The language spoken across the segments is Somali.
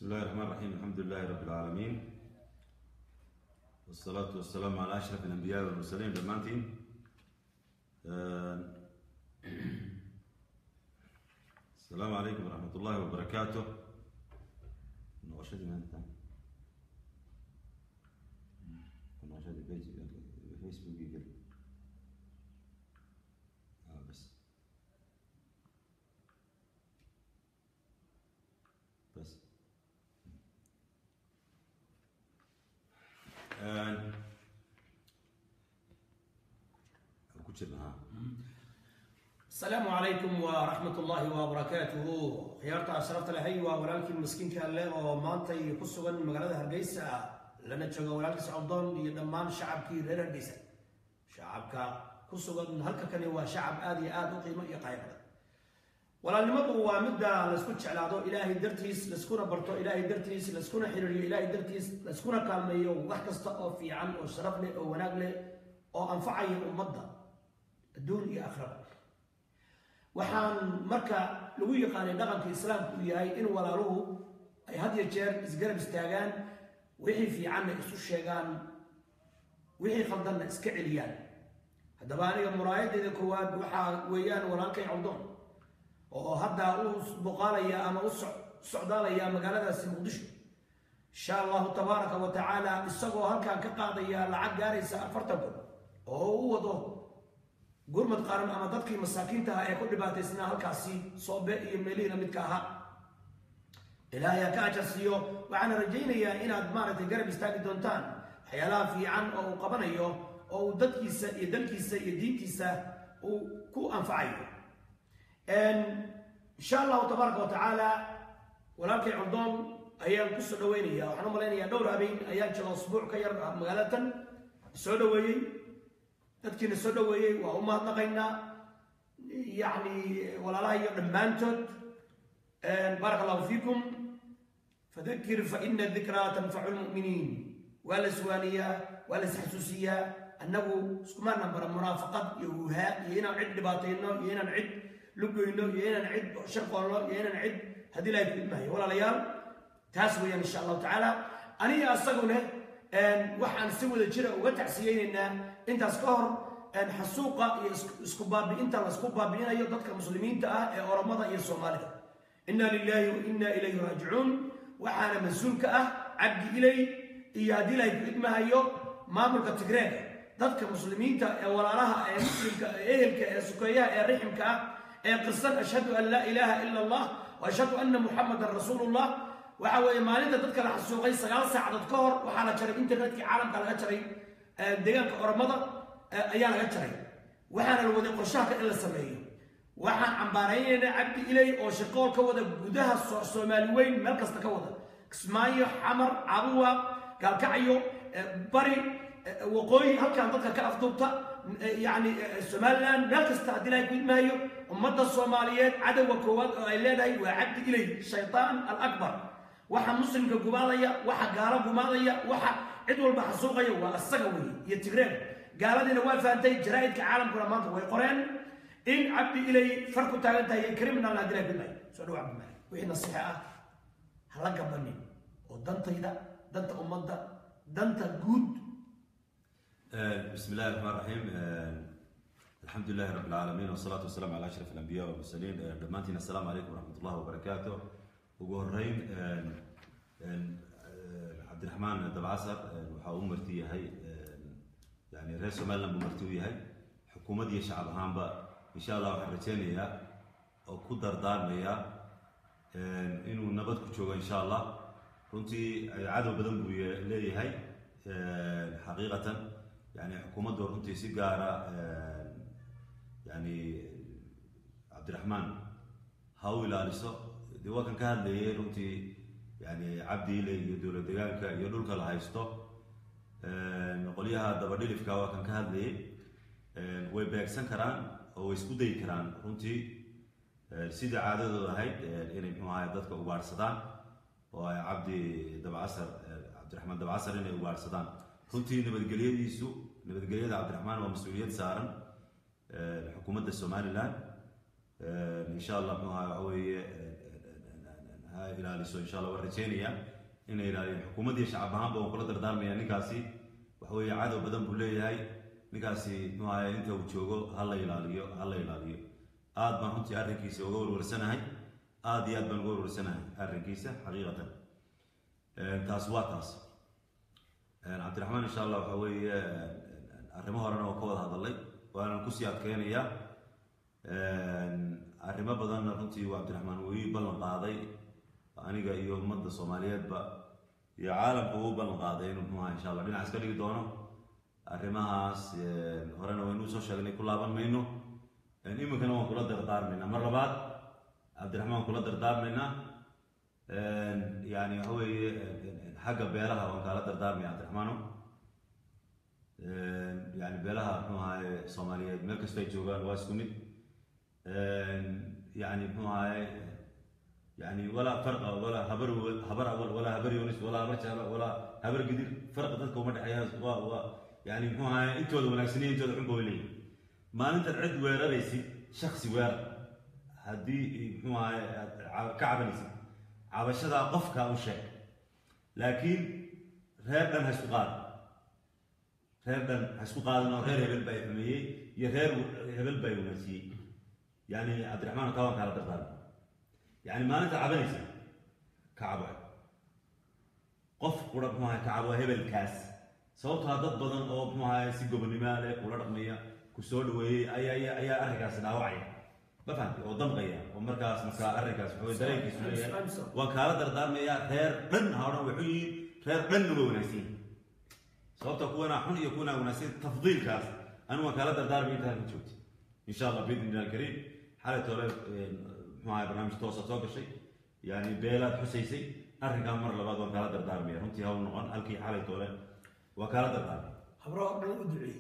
بسم الله الرحمن الرحيم. الحمد لله رب العالمين والصلاة والسلام على أشرف الأنبياء والمرسلين دمانتين. السلام عليكم ورحمة الله وبركاته. نغشدنا أنت نغشد فيسبوك يقل بس السلام عليكم ورحمة الله وبركاته. خيارتا أشرفت الهيوة ولكن مسكين كان له ومانتي يقصوا من مقالة هرجيسة لأن تجوا ولكن سعودان يدمان شعب كي غير هرجيسة شعب كقصوا من هلك كان هو شعب آدي قيمة يقايم ولا نمطوا ومدة لسكوت على ضوء إلهي درتيس لسكونا برتو إلهي درتيس لسكونا حريري إلهي درتيس لسكونا كالمية وواحد استقى في عن وشرف لي ونقل أو أنفعي ومضى الدون يأخرب waxaan marka lagu yaqaanay dhaqanka islaamku yahay in walaaluhu ay had iyo jeer isgarab istaagaan wixii fiican isu sheegaan wixii khaldanna iska celiyaan haddaba aniga muraayadeeda koowaad waxa weeyaan walaalkay Cawdoon oo hadda uu boqaalaya ama u socdaalaya magaaladaasi Muqdisho insha Allah tabaaraka wa taala isagoo halkaan ka qaadaya lacag gaaraysa 40 oo uu wado gurmad qaran ama dadkii masaakiinta ah ee ku dhibaataysnaa halkaasi soobe iyo meeliina midka aha ilaahay ka ajasiyo waxaan rajaynayaa inaad maaragtay garab istaagi doontaan waxyaalaha fiican oo uu qabanayo oo uu dadkiisa iyo dalkiisa iyo diintiisa uu ku anfacayo insha Allah tabaaraka wa taala walaalkay Cawdoon ayaan ku soo dhaweynaya waxaan u maleynayaa dhowr habeen ayaan jooga usbuuc ka yar magaaladan soo dhaweeyay dadkiina soo dhaweeyay waa u mahadnaqaynaa yani walaalaha iyo dhammaantood barakallahu fiikum fadakir fa ina dhikra tanfacu lmu'miniin waa la suwaaniyaa waa la isxasuusiyaa annagu iskumaana bara munaafaqad iyo wuhaa iyo inaan cid dhibaatayno iyo inaan cid lugoyno iyo inaan cid sharqoolno iyo inaan cid haddii ilahay ku idmahayo walaalayaal taas weeyaan insha allahu tacaala aniga asaguna waxaan si wada jira uga tacsiyeynaynaa intaas ka hor xasuuqa iyo isku baabi'inta la isku baabi'inayo dadka muslimiinta ah ee oromada iyo soomaalida inna lillahi wa inna ilayhi raajicuun waxaana mas-uulka ah cabdi ilay iyo haddii ilahay ku idmahayo maamulka tigreega dadka muslimiinta ee walaalaha ee muslimka ee ehelka ee sukeeyaha ee riximka ah ee qirsan ashhadu an laa ilaaha ila allah wa ashhadu anna muxamadan rasuulullah waxa weeye maalinta dadka la xasuuqay 9 saacadood ka hor waxaa la jaray internetkii caalamka laga jaray deegaanka oromada ayaa laga jaray waxaana la waday qorshaha in la sameeyo waxaan cambaaraynaynaa cabdi ilay oo shaqool ka wada gudaha Soomaali weyn meel kasta ka wada Kismaayo xamar cabuwa galkacyo bari waqooyi halkaan dadka ka afduubta yani Somaliland meel kasta haddii la ku idmaayo ummadda Soomaaliyeed cadawga koowaad oo ay leedahay waa cabdi ilay shaytaan al-akbar waxa muslimka gumaadaya waxa gaalo gumaadaya waxa cid walba xasuuqaya waa asaga weey iyo tigreeg gaaladina waa faantay jaraa'idka caalamkuna maanta way qoreen in cabdi ilay farku taagan tahay criminal hadii la bilay soo dhaw cabdi wixii nasiixa ah hala gabanin oo dantayda danta ummadda danta guud بسم الله الرحمن الرحيم. الحمد لله رب العالمين والصلاة والسلام على أشرف الأنبياء والمرسلين. دمانتنا السلام عليكم ورحمة الله وبركاته. وجوهرين عبد الرحمن دبعصر وحاوم مرتي هاي يعني رئيس مالنا بمرتوي هاي حكومة دي شعب هامبا إن شاء الله وحرتيني يا أو كدر دارنا يا إنه نبض كشوجا إن شاء الله كنتي عادوا بدن بوي لي هاي حقيقة يعني حكومة دورنتي سيجارة يعني عبد الرحمن هاوي لالسو دي وكان كان لي رنتي يعني عبدي لي يدور دجاجك يدور كلا هايستو نقوليها دبرديل في كوا كان كان لي ويبكسن كران أو يسكودي كران رنتي سيد عادة هاي إني معايا ضدك أبار صدان وعبدي دبعصر عبد الرحمن دبعصر إني أبار صدان رنتي نبتقليه يسوع نبتقليه عبد الرحمن ومسؤولية سارن حكومة الصومالي الآن إن شاء الله معايا هو ilaaliso insha allah waan rajeynayaa inay ilaaliyo xukuumaddii shacab ahaanba waan kula dardaarmayaa ninkaasi waxa weeye cadow badan buu leeyahay ninkaasi muxuu ahaye inta uu joogo hala ilaaliyo aad baan runtii arrinkiisa uga warwarsanahay aad iyo aad baan uga warwarsanahay arrinkiisa xaqiiqatan taas waa taas cabdiraxmaan insha allah waxa weeye arrimo horena oo ka wada hadalay waanan kusii adkeynayaa arrimo badanna runtii waa cabdiraxmaan wuu ii ballan qaaday aniga iyo ummadda soomaaliyeedba iyo caalamka uu ballan qaaday inuu muxuu ahaa insha allah dhinac iska dhigi doono arrimahaas horena waynu soo sheegnay ku laaban mayno iminkana waan kula dardaarmaynaa mar labaad cabdiraxmaan waan kula dardaarmaynaa yani waxa weeye xagga beelaha waan kaala dardaarmaya cabdiraxmaano yani beelaha muxuu ahaye soomaaliyeed meel kasta ay joogaan waa isku mid يعني هاي يعني ولا فرق ولا هبر ولا هبر يونس ولا هبر شهر ولا هبر قدير فرق ذاتك ومدح حياة يعني هاي انتوا المناسبين انتوا الحين لي ما انت العد وير رئيسي شخصي وير هدي هاي كعب نسي عبشة قفك او شيء لكن غير دم هالسؤال غير دم هالسؤال انه غير هبل باي يا غير هبل باي ونسي يعني عبد الرحمن كوان كان دربان يعني ما انت عبنيسا كعبه قف قرب ما كعبه هبل كاس صوتها ضد بدن او ما سيغو بنيماله ولا رقميه كسو دوي اي اركاس داوعي ما فهمت او دمقيا ومركاس مسا اركاس هو دريكيس وكاله دردارميا خير دن هورا وحي خير دن وناسين صوتك كونا حن يكون وناسين تفضيل كاس انا وكاله دردارمي انت جوتي ان شاء الله باذن الله الكريم حالة ولد معي برنامج توصل شيء يعني بيلات حسيسي أرجع مرة لبعض وكالة دردارمية رنتي هاو نقول ألقي حالة ولد وكالة دردارمية أبرو أدعي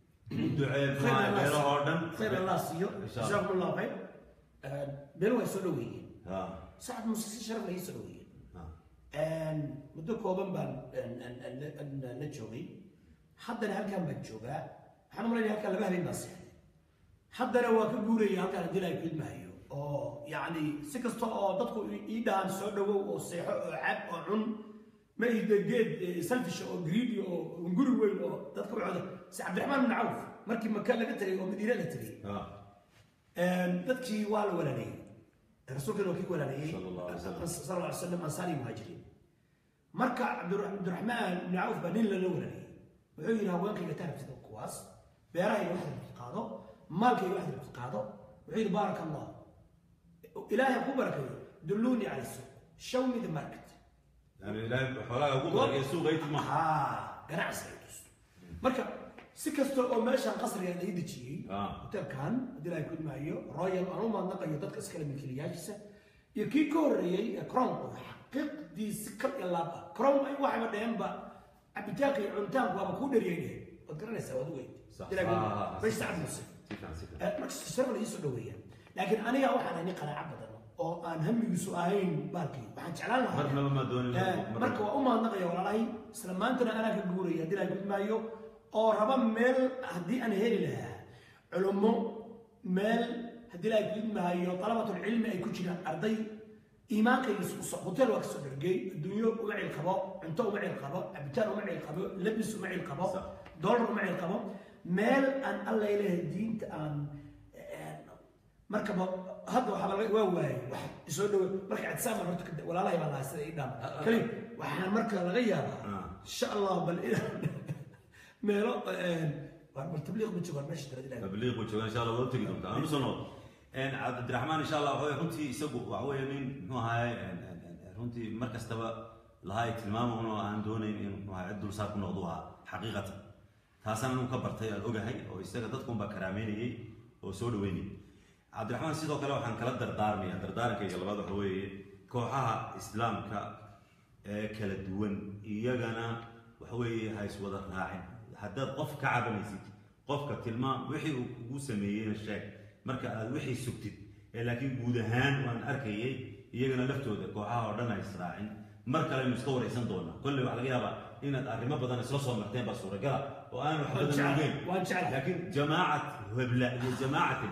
معي بيلا هوردن خير الله سيو جزاكم الله خير بيلو يسولوين ساعد مسكسي شرف لي يسولوين مدو كوبن بان نجوغي حدنا هالكان بنجوغا حنا مرينا هالكان لبهلي النصيحة حدنا waa guuray halkaan dilay filmayo oo yaani si kasto oo dadku iidaan soo dhawow oo seexo oo cab oo cun ma idegeed selfish oo greedy oo nguri weyn oo dadku wada si Cabdiraxmaan bin Awf markii Makka laga tagay oo Madiina la tagay dadkii waa la walaalay rasuulka waa walaalay sallallahu alayhi wasallam ansari muhajirin marka Cabdiraxmaan bin Awf baa nin la walaalay wuxuu yiri haweenkayga taabtida kuwaas beeraha iyo waxa qaado مالك واحد قاعده وعيد بارك الله إلهي أبو بركة دلوني على السوق show me the market يعني إلهي حوالي أبو بركة السوق غيت ما قناع سيدوس مركب سكستو أو ماشي قصر يعني يدي شيء كان دلائي كل ما هي رايل أنا ما نقي يدك أسكال من كلياجسة يكي كوري كرام حقق دي سكر يلا كرام أي واحد ما دهم با أبتاكي عنتان وابا كودر يعني أذكرنا سواد وين دلائي بس تعب نصف marka sharaf la isoo dhaweeyay laakiin aniga waxaan ani qanaac badan oo aan hamigiisu ahayn baalkii waxaan jeclaan lahaa marnaba ma doonin marka waa uma naqayo walaalahay isla maantana ana ka guuray hadii la gudmaayo oo raba meel hadii aan heli lahaa culumo meel hadii la gudmaayo talabatul cilmi ay ku jiraan arday iimaanka isku hotel waa kasoo dhargay adduunyo uma cil qabo cunto uma cil qabo abitaan uma cil qabo labis uma cil qabo dollar uma cil qabo meel aan alla ilaahay diinta aan markaba hadda waxa laga waayay wax isoo dhaw marka adsama horta walaalahay baa laasay idam kali waxaan marka laga yaabaa insha Allah bal meelo war tabliiq ma joogan meesha tabliiq tabliiq ma joogan insha Allah wada tagi doonta aanu soo noqdo Cabdiraxmaan insha Allah wuxuu runtii isagu wax weeye nin muxuu ahaay runtii markastaba lahaay tilmaamo aan doonayn in muxuu ahaay dul saar ku noqdo xaqiiqatan taasana uu ka bartay aan ogahay oo isaga dadku ba karaameynayay oo soo dhaweynay Cabdiraxmaan sidoo kale waxaan kala dardaarmaya dardaaranka labaad waxa weeye kooxaha islaamka ee kala duwan iyagana waxa weeye hays wada raacin haddaad qof ka cabanaysid qofka tilmaam wixii uu ugu sameeyay sheeg marka aad wixii sugtid laakiin guud ahaan waan arkayay iyagana laftooda kooxaha oo dhan ay israacin mar kale inuu iska wareysan doona kulli waxa laga yaabaa inaad arrimo badan isla soo marteen baa suuragala oo aan wax badan ogeyn laakiin jamaacad hebla iyo jamaacad hebla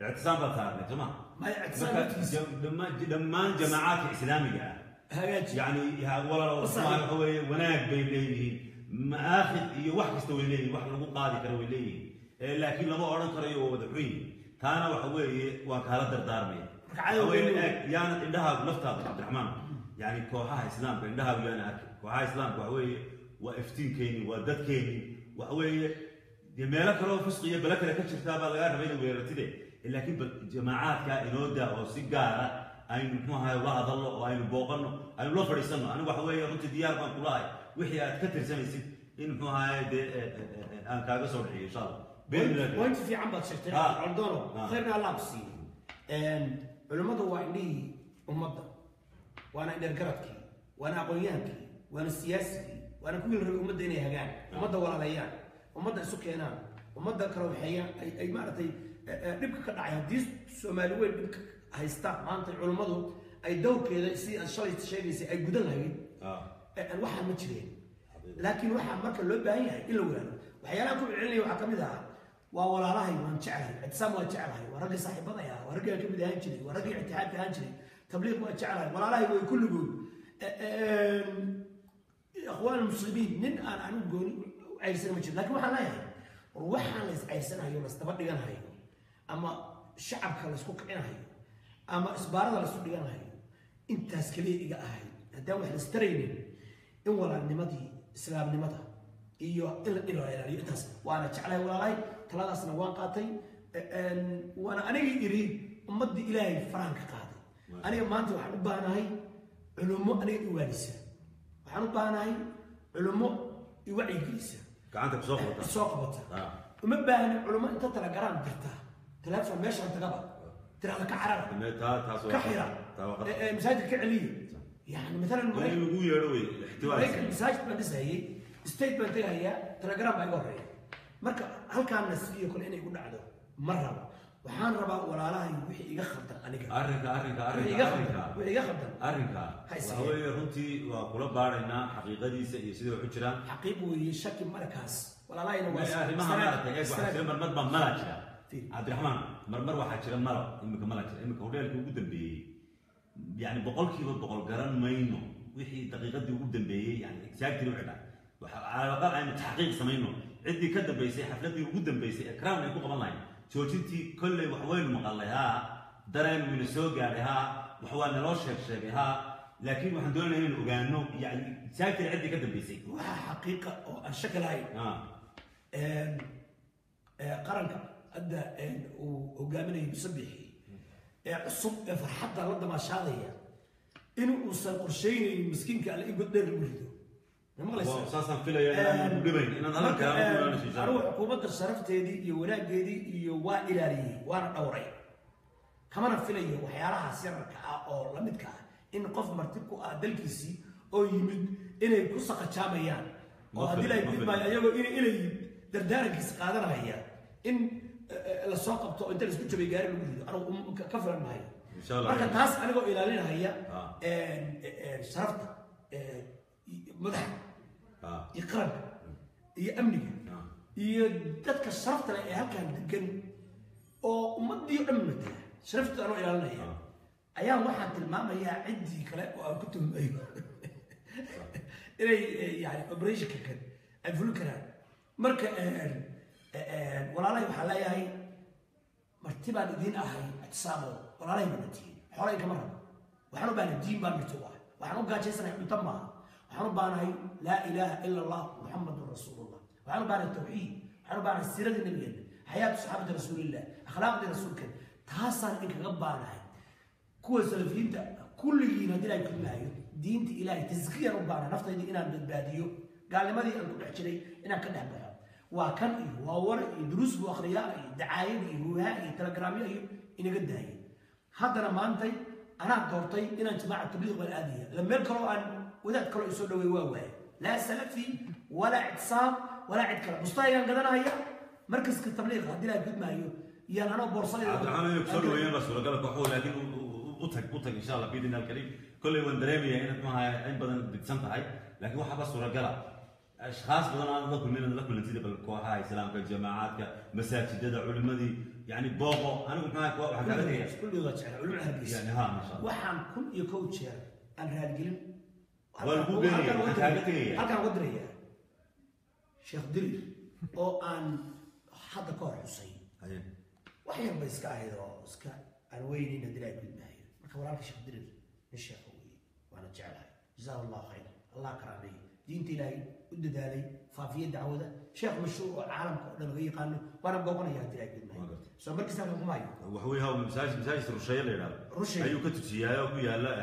اعتصام بثارنا تمام ما اعتصام لما جماعات إسلامية يعني ولا هو وناك بين ليه مآخذ واحد يستوي ليه واحد لو قاضي كانوا ليه لكن لما أورن كريو ودحوي كان وحوي وكالة دردارمي يعني عندها لفتها عبد الرحمن يعني كوحها إسلام عندها ويانا كوحها إسلام وحوي وافتين كيني ودد كيني وحوي يمالك لو فسقية بلك لك كتابة لا بين ويرتدي لكن جماعات كائنودا أو سيجارة أي نحوها ولا ضل وأي نبوقنا أي لو فريسنا أنا وحوي رنت ديار ما كلاي وحياة كتر سنة إن نحوها أنا كاغا صوري إن شاء الله وانت في عم بتشتري عندنا خيرنا الله بسين علماء وعندي أمضى وأنا إدركتك وأنا أقوليانك وأنا السياسي وأنا كل أمضى إني هجان أمضى ولا ليان أمضى سكينان أمضى كروحية أي مرتي نبكي كنا عهديس سومالوين نبكي هيستاق مانت العلماء أي دور كذا سي الشريط شيء سي أي جدل هاي الواحد متشرين لكن واحد مركز اللي بهاي إلا ولا وحيانا كل علمي وحكمتها وولا راهي وانشعلها اعتصام وانشعلها ورقي صاحب بضيها ورقي كبد هانشري ورقي اتحاد هانشري تبليغ وانشعلها ولا راهي وكل يقول اخوان المسلمين من انا نقول عيسى مجد لكن waxaan leeyahay waxaan la iscaysanayo mastaba dhiganayo ama shacabka la isku kicinayo ama isbaarada la isku dhiganayo intaas kaliya iga ahay hadaan wax la istaraynin in walaalnimadii islaamnimada iyo in la ilaaliyo intaas waana jeclahay walaalahay taladaasna waan qaatay waana aniga iri ummadii ilaahay faraanka qaaday aniga maanta waxaan u baahanahay culumo aniga i waalisa waxaan u baahanahay culumo i wacyigelisa gacanta soo qabata uma baahna culumo inta tala garaan jirta telefoon meesha inta gaba tirada ka carara ka xira masaajid ka celiya yani مثلا ugu yeeroy ixtiwaal masaajid ma dhisayay statement tagaya telegram baa iga horeeya marka halkaan nasiyo kale inay ku dhacdo marraba waxaan rabaa walaalahay wixii iga khaldan aniga wixii iga khaldan waxa weeye runtii waa kula baaraynaa xaqiiqadiisa iyo sidoo u jiraan xaqiiq weeye shaki markaas walaalahayna waa arrimaha maaragtay ee waxa jira marmar baa mala jira cabdiraxmaan marmar waxaa jira mala imika mala jira imika horeelka ugu dambeeyay yani boqolkiiba boqol garan mayno wixii daqiiqadii ugu dambeeyay yani exactly wixii dhacay على الأقل أنا تحقيق سمينه عندي كذا بيسي حفلتي وجودا بيسي إكرام يكون قبل لاين شوتي كل وحوين مقلها درين من السوق عليها وحوالنا روشك شبيها لكن واحد دولنا هنا وقالنا يعني ساكن عندي كذا بيسي حقيقة الشكل هاي قرنك أدى وقامني بسبحي الصب فرحت رد ما شاضية إنه وصل قرشين المسكين كان يقول دير الولد أساساً في ليالي مقبل إن هذا كلام أروح حكومة الشرفت هذه يولاك هذه يوائلاري وأنا دوري كمان في ليه وحيارها سيرك أو لمدك إن قف مرتبك أدلكسي أو يمد إنه يقص قشاميان وهذه لا يبدي ما يجوا إنه دردارك يسقادر هي إن الساق بتوع أنت اللي سكتش بيجاري الموجود أنا كفر معي إن شاء الله لكن تاس أنا جو إلى لنا هي شرفت مدح يقرب يأمنك يدتك الشرفت لأي هكذا دقن أو مدي أمنته شرفت أنا إلى الله أيام واحد الماما هي عندي كلام وكنت إلي يعني أبريش كذا أفلو كلام مركا ولا لا يحلى هاي مرتبة الدين أهي اتصامه ولا لا يمنتين حوالي كمرة وحنو بان الدين بان بتوعه وحنو قاعد يسنع يتمها وحنو بان هاي لا إله إلا الله محمد رسول الله وحنو بان التوحيد وحنو بان السيرة النبيين حياة صحابة رسول الله أخلاق رسول كان تحصل إنك غبان هاي كل سلفين كل جينا دي لا يكون هاي دين إلهي تزكية ربنا نفطي دي إنا بالباديو قال لي ما دي أنكم أحكي إنا كده بها وكان وورق دروس وأخرياء دعاية وهاي تلجرامية إنا قد هاي هذا ما أنتي أنا دورتي إن جماعة التبليغ والآدية لما يذكروا أن وذات كانوا يسولوا ويواوا لا سلفي ولا اعتصام ولا عد كلام مستعي أن قدنا هي مركز التبليغ هذه لا يقول ما هي يعني أنا بورصلي عامل يكسروا وين بس ولا قالك وحول لكن أتك إن شاء الله بإذن الكريم كل يوم درامي هنا ما هي أين بدن بتسمع هاي لكن واحد بس ولا قال اشخاص بدنا لكم نتيجه بالكوحه اسلامك الجماعات مساجد علماء يعني بوقو انا قلت معك واحد هذا كل وجه علماء هرقيس يعني ها ما شاء الله waxaan kun iyo kow jeer aan raadgelin halkaan wadriya sheekh dirir oo aan hadda ka hor xusay wax yar bay iska ahayd oo iska aan weynayna dilay gudbaayo marka walaalka sheekh dirir sheekh weey waana jecelahay jazaa allah khayr allah karaamay diinta ilaahay u dadaalay faafiye dacwada sheekh mashruuc oo caalamka oo dhan laga yaqaano waana booqanayaa dilay gudbaayo soo markiisa aan kumaayo waxa weey haa masaajid rusheeye la yiraahdo ayuu ka tusiyaa ku yaala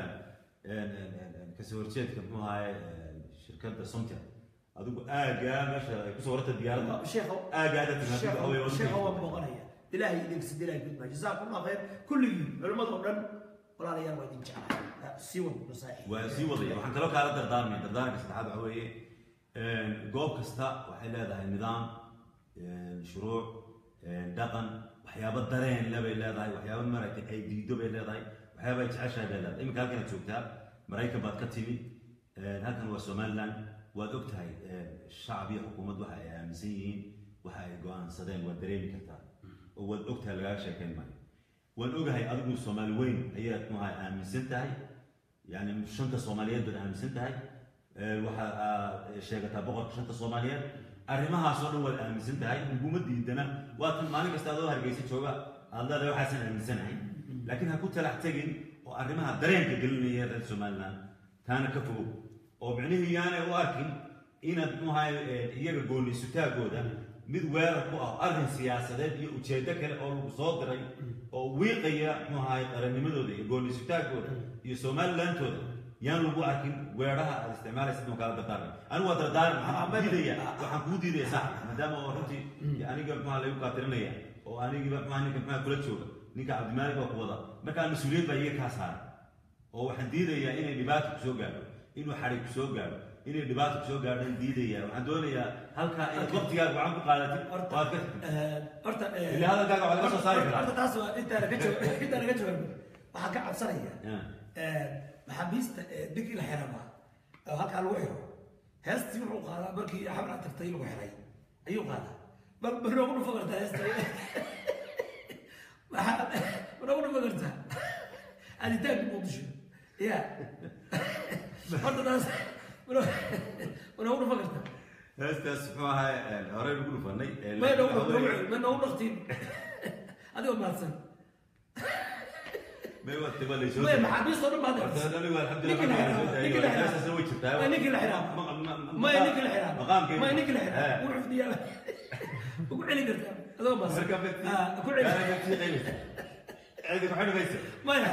kasoo horjeedka muxuu ahaay shirkadda somta adigu aaga meesha ay ku soo warta diyaaradda sheekh aagaada tinaaday sheekh waa booqanaya ilaahay idin sidilay gudbaayo jazaakum allah khayr kulligii culimada oo dhan walaalayaal waa idin jecelahay sii wad nasaaxi waa sii wadaya waxaan kaloo kaala dardaarmay dardaarka saddexaad waxa weeye goob kasta waxay leedahay nidaam shuruuc dhaqan waxyaabo dareen labay leedahay waxyaabo maaragtay ay diido bay leedahay waxyaabo ay jeceshahay bay leedahay iminka halkan aad joogtaa maraykan baad ka timid halkan waa somaliland waad og tahay shacab iyo xukuumad waxa ay aaminsan yihiin waxa ay go'aansadeen waad dareemi kartaa oo waad og tahay lagaaga sheekayn maayo waan ogahay adigu soomaali weyn ayaad maxaa aaminsan tahay yani shanta soomaaliyeed baad aaminsan tahay waxa sheegataa boqorka shanta soomaaliyeed arrimahaas oo dhan waad aaminsan tahay uguma diidana waa tan maalin kasta adoo hargeysa jooga aad leedahay waxaasan aaminsanahay laakiin ha ku talax tegin oo arrimaha dareenka gelinaya reer somaliland taana ka fogow oo micnihii yaanay u arkin inaad muxahay iyaga gooniisutaagooda mid weerar ku ah arrin siyaasadeed iyo ujeedo kale oo lagu soo diray oo wiiqaya muxahay qarannimadooda iyo gooniisutaagooda iyo somalilandtooda yaan lagu arkin weeraha aad isticmaalaysa inuu kala dardaarmay anigu waa dardaarmay waxaan kuu diidaya sax maadaama oo runtii aniga maxaa lagu qaatirinaya oo anigiba maxaa ninka maxaa kula jooga ninka cabdimaalik baa ku wada markaa mas-uuliyad baa iyaga kaa saaran oo waxaan diidayaa inay dhibaato ku soo gaadho inuu xarig ku soo gaadho inay dhibaato ku soo gaadhaan diidayaa waxaan doonayaa halkaa inaad waqtigaaga gacan ku qaadatid waad ka horta ilaa hadalkaaga waxaa laga soo saari karaa horta taas waa intaan naga jawaab waxaan ka cabsanaya maxaabiista dig la xirama oo halkaa lagu xiro heestii wuxuu qaadaa markii xabra tagtay lagu xiray ayuu qaadaa bal noogu dhufo kartaa heesta noogu dhufo kartaa aditaanka muqdisho ya horta taas noogu dhufo kartaa heestaas muxuu ahaa horey lagu dhufanay ma noogu dhaqtiin adigoo mahadsan ما هو التبلي شو؟ ما حبيس صار ما هذا. أنا أقول الحمد لله ما أسوي شفتها. ما نيك الحرام. ما نيك الحرام. مقام كيف؟ ما نيك الحرام. وقف دياله. وقول لي قلت هذا ما صار. كل عيد. أنا بتشي غيره. عيد محل بيس. ما يا.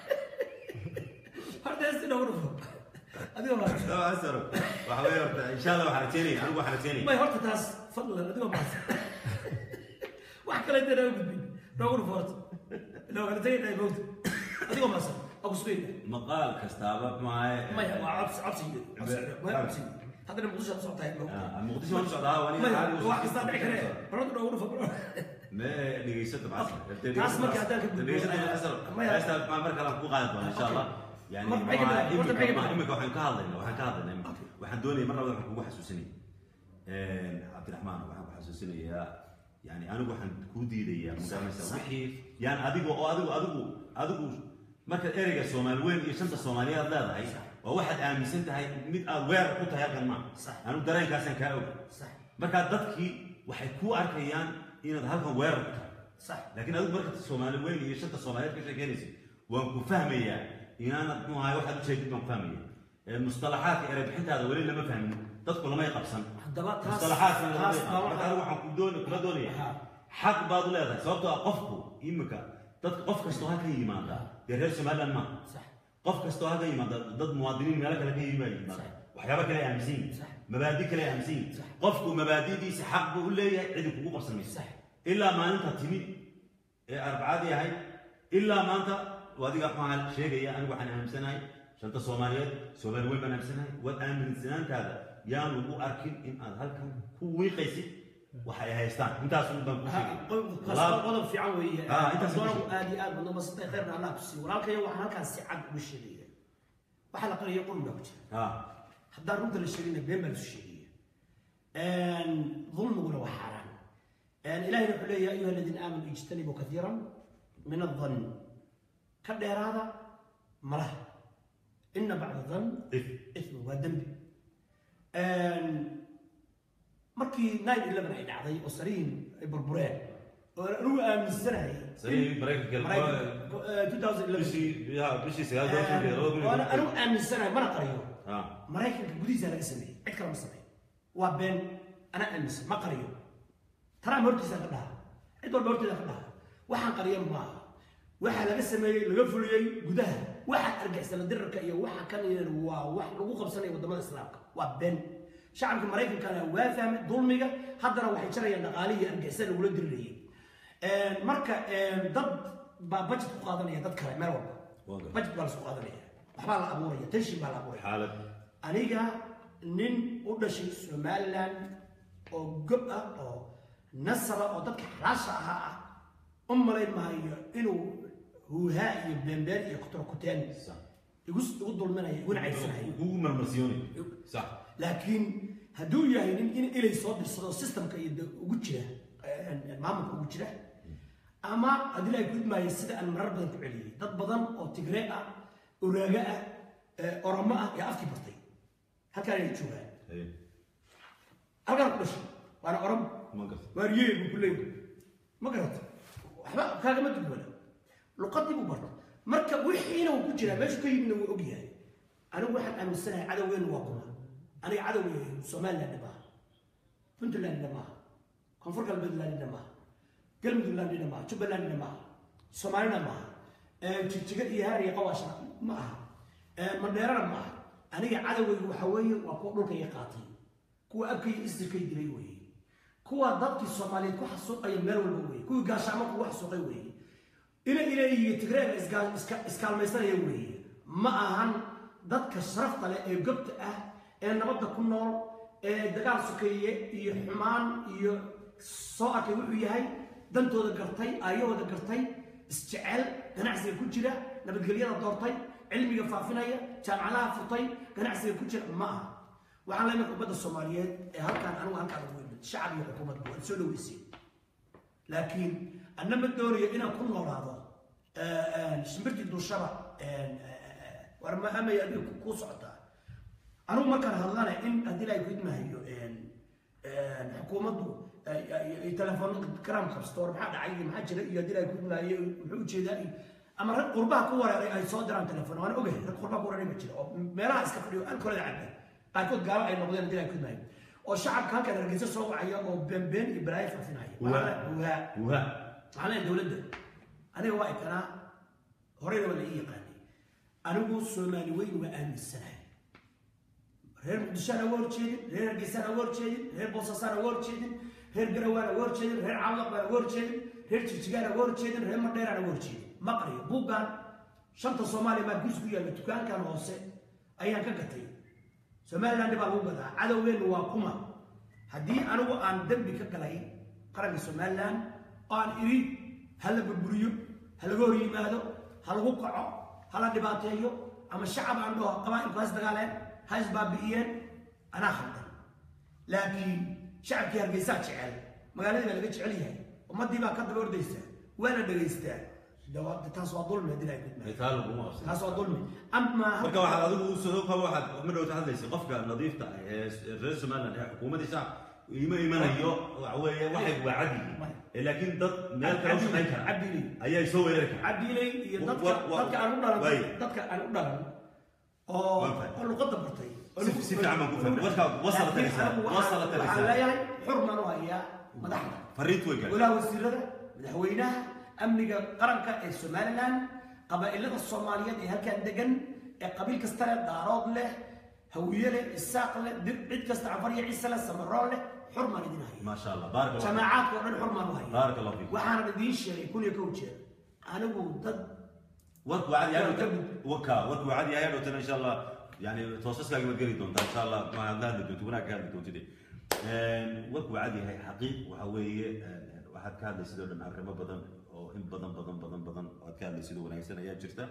هذا يصير ورفه. هذا ما. لا أسر. وحوي إن شاء الله وحرتيني أنا وحرتيني. ما يهرت تاس فضل هذا ما صار. وحكي لي ترى نقول فرط. لو هرتين أي موت. هذا ما صار أبو سويد مقال كستابك معي ما هو عبس ما عبس هذا المقدس صوت هاي المقدس ما صوت هذا وانا واحد استطيع كده برضو نقول فبرو ما اللي يسد بعصر تعس مركز هذاك اللي يسد بعصر ما يستاهل مع مركز كلام قاعد ان شاء الله يعني إمك وحن كهذا وحن دوني مرة وحن حسوسني عبد الرحمن وحن حسوسني يعني أنا وحن كودي ليا مدرسة وحي يعني أدقو marka ereyga Soomaaliyeed iyo shanta Soomaaliyeed leedahay waa waxaad aaminsan tahay mid aad weer ku tahay halkan ma aanu dareenkaasan ka og marka dadkii waxay ku arkayaan inaad halkan weer ku tahay sax laakiin adigu marka Soomaaliyeed iyo shanta Soomaaliyeed ka sheekeynaysa waan ku fahmayaa inaanad muuhay waxaad u jeedid baan fahmayaa mustalahaadka erey bixintaada wali lama fahmin dadku lama yaqabsan mustalahaadka waxaan ku doonayaa xaq baad u leedahay sababtoo qofku imika dadka qof kastoo halka yimaada reer Somaliland ma sax qof kastoo halka yimaada dad muwaadiniin meel kale ka yimaada waxyaabo kale aaminsan mabaadi kale aaminsan qofku mabaadidiisa xaq buu u leeyahay cid kugu qabsanaysa ilaa maalinta timid ee arbacadii ahayd ilaa maanta wadiga waxaan sheegaya anigu waxaan aaminsanahay shanta Soomaaliyeed Soomaaliyeed baan aaminsanahay wad aaminsanaantaada yaan lagu arkin in aad halkan ku wiiqaysid waxay haystaan intaas uu dan ku sheegay qodob fiican weeye intaas oo aadi aad badno mas'ay khayrna Allah ku siiyo walaalkay waxaan halkaas si cad u sheegay waxa la qariyo qulna ku jira hadda runta la sheegay been baa la sheegay ظلمنا وحرام إلهي نقول يا أيها الذين آمنوا اجتنبوا كثيرا من الظن كبير هذا مره إن بعض الظن إثم وذنب markii 9/11 ay dhacday oo sariin ay burbureen oo anu aaminsanahay sariin Mareykanka 2011 bishii 9 anu aaminsanahay mana qariyo Mareykanka gudihiisa laga sameeyay cid kale ma sameeyo waa been ana aaminsan ma qariyo Trump hortiisa ka dhaha cid walba hortiisa ka dhaha waxaan qariyo ma waxa laga sameeyay laga fuliyay gudaha waxa argagixisada dirarka iyo waxa kan waa wax lagu qabsanayo wadamada islaamka waa been شعب المريكان كان وافهم ظلمية حضر واحد شري النقالية الجسد ولد الرئي مركا ضد بجت قاضية ضد كلام ما بجت بالس قاضية حال أبورية تنشي مع الأبورية حالة أنيجا نين ولا شيء سمالان أو جبأ أو نصر أو ضد حراسة أمرين ما هي إنه هو هاي بنبر يقطع كتان يقول ظلمنا يقول عيسى هو مرمسيوني صح لكن هدول يعني إن إلى صوت السيستم كيد وجهه المعمل وجهه أما هذول يقول ما يصير المرر بدن فعلي ضد بدن أو تجرئة ورجاء أرماء يأفكي برتي هكذا يشوفها أقرأ بس وأنا أرم ما قرأت وريين بكلين ما قرأت أحباب كذا ما تقول لقطي ببرد مركب وحينا وجهه ما شو كيد من وجهه أنا واحد أنا السنة على وين واقمه أنا عدوي سومالي نباه بنتلان نباه كونفور قلب نباه قلب نباه شبلان نباه سومالي نباه تجي إيهاري قواشنا معها مديرنا معها أنا عدوي وحوي وأقول لك يقاتي كوا أبكي إزدكي دريوي كوا ضبط الصومالي كوا حسوق أي ملو البوي كوا قاشعمك كوا حسوق أيوي إلى تجرب إسكال ميسر يوي معهن ضبط الشرف طلع جبت nabadda ku nool dagaal sokeeye iyo xumaan iyo soo arkay wuxuu yahay dantooda gartay ayooda gartay isjecel ganacsiga ku jira nabadgelyada doortay cilmiga faafinaya jaamacadaha furtay ganacsiga ku jira ma aha waxaan leenahay ummadda Soomaaliyeed ee halkaan anigu halkaan ugu yimid shacab iyo xukuumad waa soo dhaweysay laakiin annama doonayo inaan ku noolaado shimbirtii duushaba war ma amay adigu ku socota أنا ما كان هذانا إن أديلا يقول ما هي حكومته يتلفون كرام كبستور محد عيني محد جل يديلا يقول ما هي وحوش ذا أما رد قربها كورة أي صادر عن تلفون وأنا أوجه رد قربها كورة نمشي ما راح يسكفلوا الكل عنده قال كنت قالوا أي مقدار أديلا يقول ما هي والشعب كان رجيس صوب عيا وبين إبراهيم في النهاية وها أنا الدولة ده أنا واقف أنا هرير ولا إيه قاني أنا أقول سومالي وين وأمن السنة هير مدشان أورد شيء هير جسان أورد شيء هير بوساسان أورد شيء هير جروان أورد شيء هير علاق أورد شيء هير تشجيع أورد شيء هير مدير أورد شيء مقري بوغان شنطة الصومالي ما بيسكو يا متكان كان هوسه أيام كقتي سومالي لاني بالوجا عدوين وكما هدي أنا وأن دبي كقلاي قرن سومالي لان أن إريد هل بالبريو هل جوري ماذا هل وقع هل دباتيو أما الشعب عنده قبائل قاس دجالين هاي بابيين أنا خلنا لكن شعب كيرجيسات شعل ما قال لي ما لقيتش عليها وما دي ما كتب ورديسته وين دريسته ده تاسوا ظلم هذي لا يكتب مثال مو أصلا تاسوا ظلم أما مركب واحد هذا صدق واحد من لو تحدث قفك نظيف تاع الرئيس مالنا حكومة الشعب يمين هيو واحد وعدي لكن ضد مال كلام شيء عبد لي أيه يسوي لك عبد لي ضد أنا اللغة برتي سيف عمل وصلت الرسالة يعني حرمة وهي مدحنا فريت وجه ولا وزير مدحوينها أمنية قرنك السوماليلان قبائل الصوماليات هل كان دجن قبيل كستر دارود له هوية له الساق له عد كستر عفرية عيسى له سمران له حرمة لدينا ما شاء الله بارك الله جماعات ومن حرمة وهي بارك الله فيك وحنا بديش يكون يكوتش أنا ضد وقت وعد يعني وقت وعد يعني إن شاء الله يعني توصل لك مقري دون إن شاء الله ما عندنا دون تبغى كذا دون تدي وقت وعد هي حقيقة وحوي واحد كان يصير لنا عقرب بدن أو إن بدن واحد كان يصير لنا إنسان يا جرتا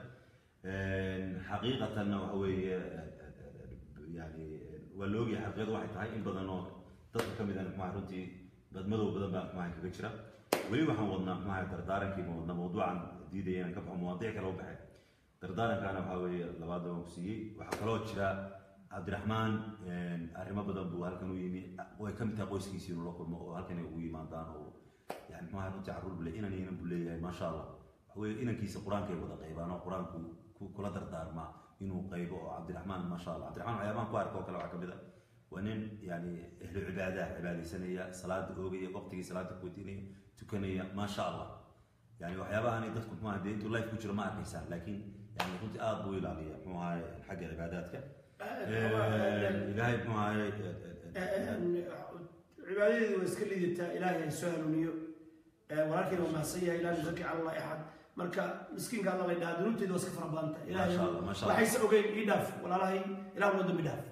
حقيقة إنه هو يعني ولوجي حقيقة واحد هاي إن بدن dadka ka mid ah maxaa runtii dad madow badan baa maxaa kaga jira weli waxaan wadnaa maxaa dardaarankii ma wadnaa mawduucan diidaya inaan ka baxo mawaadiic kale u baxay dardaarankana waxaa weeye labaad waan ku siiyey waxaa kaloo jira cabdiraxmaan arrimo badan buu halkan u yimi way ka mid tahay qoyskiisii inuu la kulmo oo halkan ay ugu yimaadaan oo yani maxaa runtii carruur bule inan inan buu leeyahay maasha allah waxa weeye inankiisa qur-aanka ay wada qaybaan oo qur-aanku kula dardaarmaa inuu qaybo oo cabdiraxmaan maasha allah cabdiraxmaan waxyaabahan ku arko oo kale waxaa ka mid ah waa nin yani ehlu cibaada cibaadaysanaya salaada oogaya waqtigii salaada kuwatinaya tukanaya maasha allah yani waxyaabahan dadku muxuu ahaa dee intuu life ku jiro ma arkaysaan laakiin yani runtii aad buu ilaaliya muxuu ahaa xagga cibaadaadka ilaahay muxuu ahaa cibaadadeedu waa iska liidataa ilaahay ay soo hanuuniyo walaalkiina waa mahadsan yahay ilaa nusaki cala allah axad marka miskiinka alla la dhaha dunuubteedu waa iska fara badanta ilaahay waxayse ogeyn ii dhaaf walaalahay ilaah noo dambi dhaaf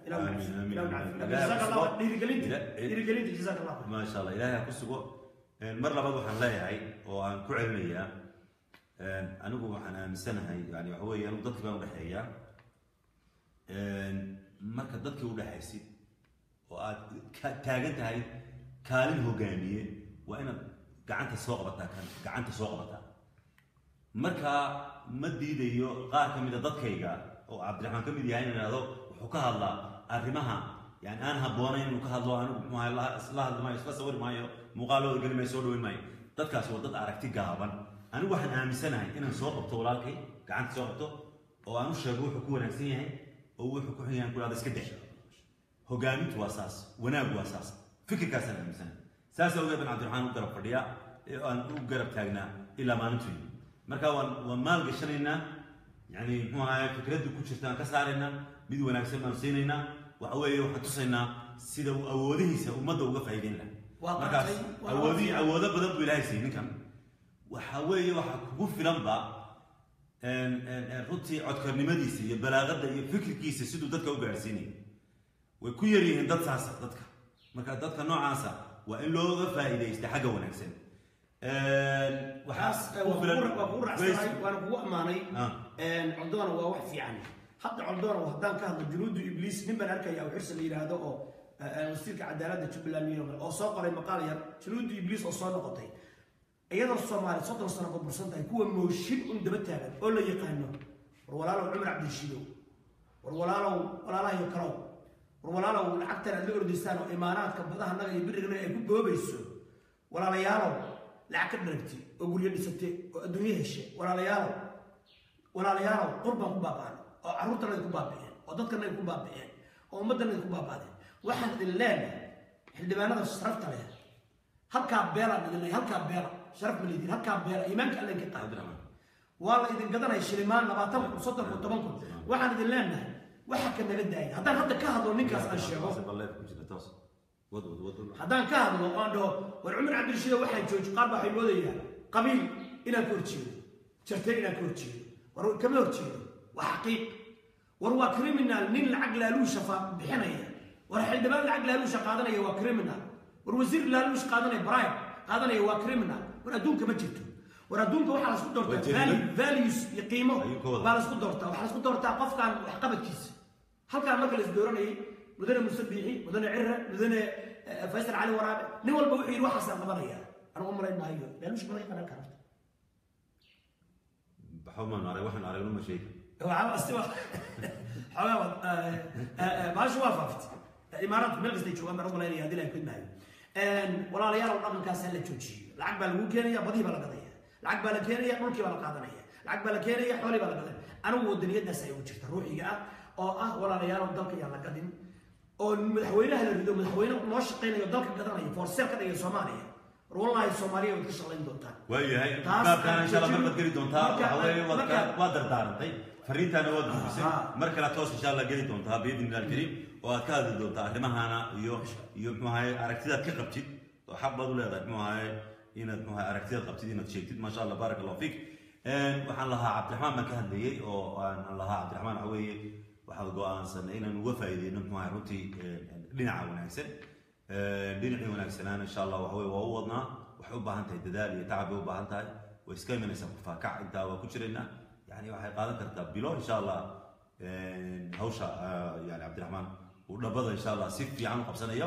dhiirigelinta jazaak allah maasha allah ilaahay ku sugo mar labaad waxaan leeyahay oo aan ku celinayaa anigu waxaan aaminsanahay yani waxa weeye anigu dadkii baan udhexeeyaa marka dadkii udhexaysid oo aad taagan tahay kaalin hogaamiye waa inaad gacanta soo qabataa marka ma diidayo qaar ka mid a dadkayga oo cabdiraxmaan ka mid yahay in idhaahdo wuxuu ka hadlaa arrimaha yani aan habboonayn inuu ka hadlo anigu muxuu ahay la hadli maayo isla sawir maayo muuqaalooda geli maayo soo dhaweyn maayo dadkaasi waa dad aragti gaaban anigu waxaan aaminsanahay inaan soo qabto walaalkay gacanta soo qabto oo aan u sheego wuxuu ku wanaagsan yahay oo wuxuu ku xun yahay ku dhahdo iska dex hogaamintu waa saas wanaag waa saas fikirkaasaan aaminsanahay saas awgeed baan cabdiraxmaan u garab fadhiyaa ee aan u garab taagnaa ilaa maalintu yimi marka waan maal gashanaynaa yani muxuu ahaay fikradda ku jirta aan ka saaraynaa mid wanaagsan baan siinaynaa waxa weeye waxaan tusaynaa sida uu awoodihiisa ummadda uga faa'iideyn lahaa markaas awoodo badan buu ilaahay siiyey ninkan waxa weeye waxa kugu filanba runtii codkarnimadiisa iyo balaaqada iyo fikirkiisa siduu dadka u gaadhsiinaya way ku yar yihiin dad saasa dadka marka dadka noocaasa waa in looga faa'iidaysta xagga wanaagsan waana kugu ammaanay coldoona waa wax fiican hadda coldoona haddaan ka hadlo junuudu ibliis nin baan arkaya oo xirsi la yidhaahdo oo wasiirka cadaaladda jubbaland oo soo qoray maqaal yar junuudu ibliis oo soo noqotay iyadoo soomaali 30 sano ka bursan tahay kuwa mooshin un daba taagan oo la yaqaano war walaalow cumar cabdishiidow war walaalahayo kalow war walaalow lacagtan aad la ordaysaan oo imaaraadka badaha naga iyo birigana ay ku goobayso walaalayaalow lacag ka dharagtay oo guryo dhisatay oo adduunyo heshay walaalayaalow qurbaan ku baaba'an oo carruurtana ay ku baaba'een oo dadkana ay ku baaba'een oo ummaddana ay ku baaba'deen waxaan idin leenahay xildhibaanada sharafta leh halkaa beelaan idin leeyahay halkaa beela sharaf ma leediin halkaa beela iimaanka alla inka qaada waa la idin gadanaya shilimaan 20 kun 30 kun 10 kun waxaan idin leenahay waxa ka naga daayay haddaan hadda ka hadlo ninkaas aan sheego haddaan ka hadlo oo aan dhaho war cumar cabdirashiid waxaan jooji qaar baa waxay moodayaan qabiil inaan ka horjeedo jartay inaan ka horjeedo war kama horjeedo waa xaqiiq war waa criminal nin lacag laaluusha bixinaya war xildhibaan lacag laaluusha qaadanaya waa criminal war wasiir laaluush qaadanaya bribe qaadanaya waa criminal war adduunka ma jirto war adduunka waxaa la isku doortaa values iyo qiimo baa la isku doortaa waxaa la isku doortaa qofkaan waxqabadkiisa halkaan marka la isdooranayay mudane musabiixi mudane cirre mudane faysal cali waraabe nin walba wuxuu yidhi waxaasaan qabanaya anigu umalayn maayo laaluush ma laga qaban kara baxoman arag waxaan aragno ma sheegi baashu waa faaftay imaaraadku meel kastay joogaan baan umalaynaya haddii la kudmaayo walaalayaal dhaqankaasaa la joojiyo lacag baa lagu keenaya badihii baa la gadaya lacag baa la keenaya dhulkii baa la qaadanaya lacag baa la keenaya xoolii baa la gadanaya anigu wadaniyadaas ay ugu jirta ruuxiga ah oo ah walaalayaal dalka yaa la gadin oo madaxweynaha la rido madaxweyne noo shaqeynayo dalka gadanaya forseer ka dhigay soomaaliya war wallahi soomaaliya waad ka shaqayn doontaan waayahay qaabkaan insha allah markaad geli doontaa waa dardaarantay fariintaana waad gudbisay mar kale toos insha allah geli doontaa biidnillahi alkariim oo aad ka hadli doontaa arrimahana iyo muxuu ahaye aragtidaad ka qabtid oo xaq baad u leedahay muxuu ahaye inaad muxuu ahaye aragtidaad qabtid inaad sheegtid maasha allah baaraka allahu fiik waxaan lahaa cabdiraxmaan baan ka hadlayay oo aan lahaa cabdiraxmaan waxa weeye waxaad go'aansanay inaan uga faa'iideyno muxuu ahaye runtii dhinaca wanaagsan dhinacii wanaagsanaana insha allah waxa weeye waa u wadnaa waxay u baahan tahay dadaal iyo tacab bay u baahan tahay way iska imanaysaa kufaakac intaa waa ku jiraynaa yani waxay qaadan kartaa bilo insha allah hawsha yani cabdiraxmaan uu dhabada insha allah si fiican u qabsanayo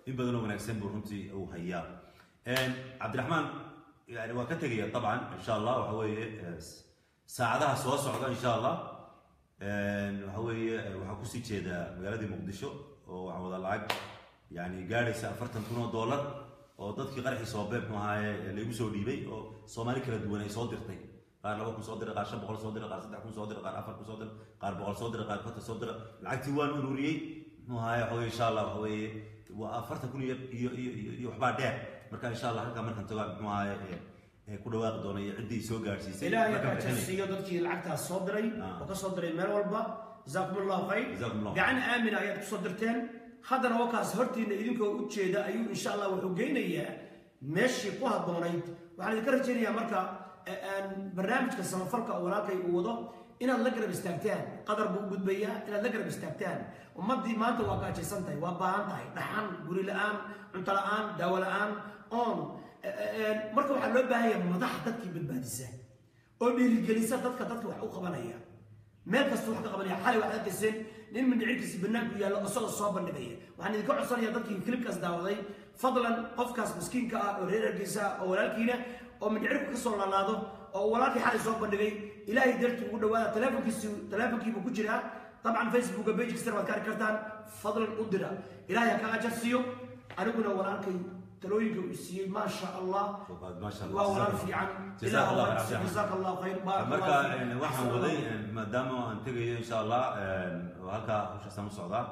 in badan oo wanaagsan buu runtii uu hayaa cabdiraxmaan yani waa ka tegaya dabcan insha allah waxa weeye saacadaha soo socda insha allah waxa weeye waxaa kusii jeedaa magaaladii muqdisho oo waxaa wada lacag yani gaadhaysa $40,000 oo dadkii qarxii soo beeb maahaye lagu soo dhiibay oo Soomaali kala duwan ay soo dirtay qaar 2,000 soo diray qaar 500 soo diray qaar 3,000 soo diray qaar 4,000 soo diray qaar 100 soo diray qaar 50 soo diray lacagtii waan ururiyay maahaye waxa insha allah waxa weeye waa 40,000 iyo waxba dheer marka insha allah halka markan tago maahaye ku dhawaaqi doona iyo cidii soo gaarsiisay ilaahay ka jasiyo dadkii lacagtaas soo diray oo ka soo diray meel walba jazakumullahu khayr gacan aamin ayaad ku soo dirteen haddana wakaas hortiina idinkoo u jeeda ayuu insha allah wuxuu geynayaa meeshii ku habboonayd waxaan idinka rajaynayaa marka barnaamijka samafalka oo walaalkay uu wado inaad la garab istaagtaan qadar buu gudbayaa inaad la garab istaagtaan ummaddii maanta waa gaajaysan tahay waa baahan tahay dhaxan guri la-aan cunto la-aan daawo la-aan oon marka waxaa loo baahan yahay madax dadkii badbaadisa oo dhiirigelisa dadka wax u qabanaya meel kasta wax ka qabanaya xalay waxaad arkayseen nin mindhicirkiisa banaanku yaallo isagoo soo bandhigaya waxaan idinka codsanayaa dadkii kilibkaas daawaday fadlan qofkaas miskiinka ah oo reerarkiisa oo walaalkiina oo mindhicirku ka soo laalaado oo walaalkii xalay soo bandhigay ilaahay dartii ugu dhawaada teleefonkiibuu ku jiraa dabcan facebooka bejkiisana waad ka arki kartaan fadlan u dira ilaahay ha ka ajar siiyo aniguna walaalkay talooyinka uu siiyey ma sha allah waa walaal fiican jazaaka allah khayr marka waxaan waday maadaama aan tegayo insha allah halkaa hawshaasaan u socdaa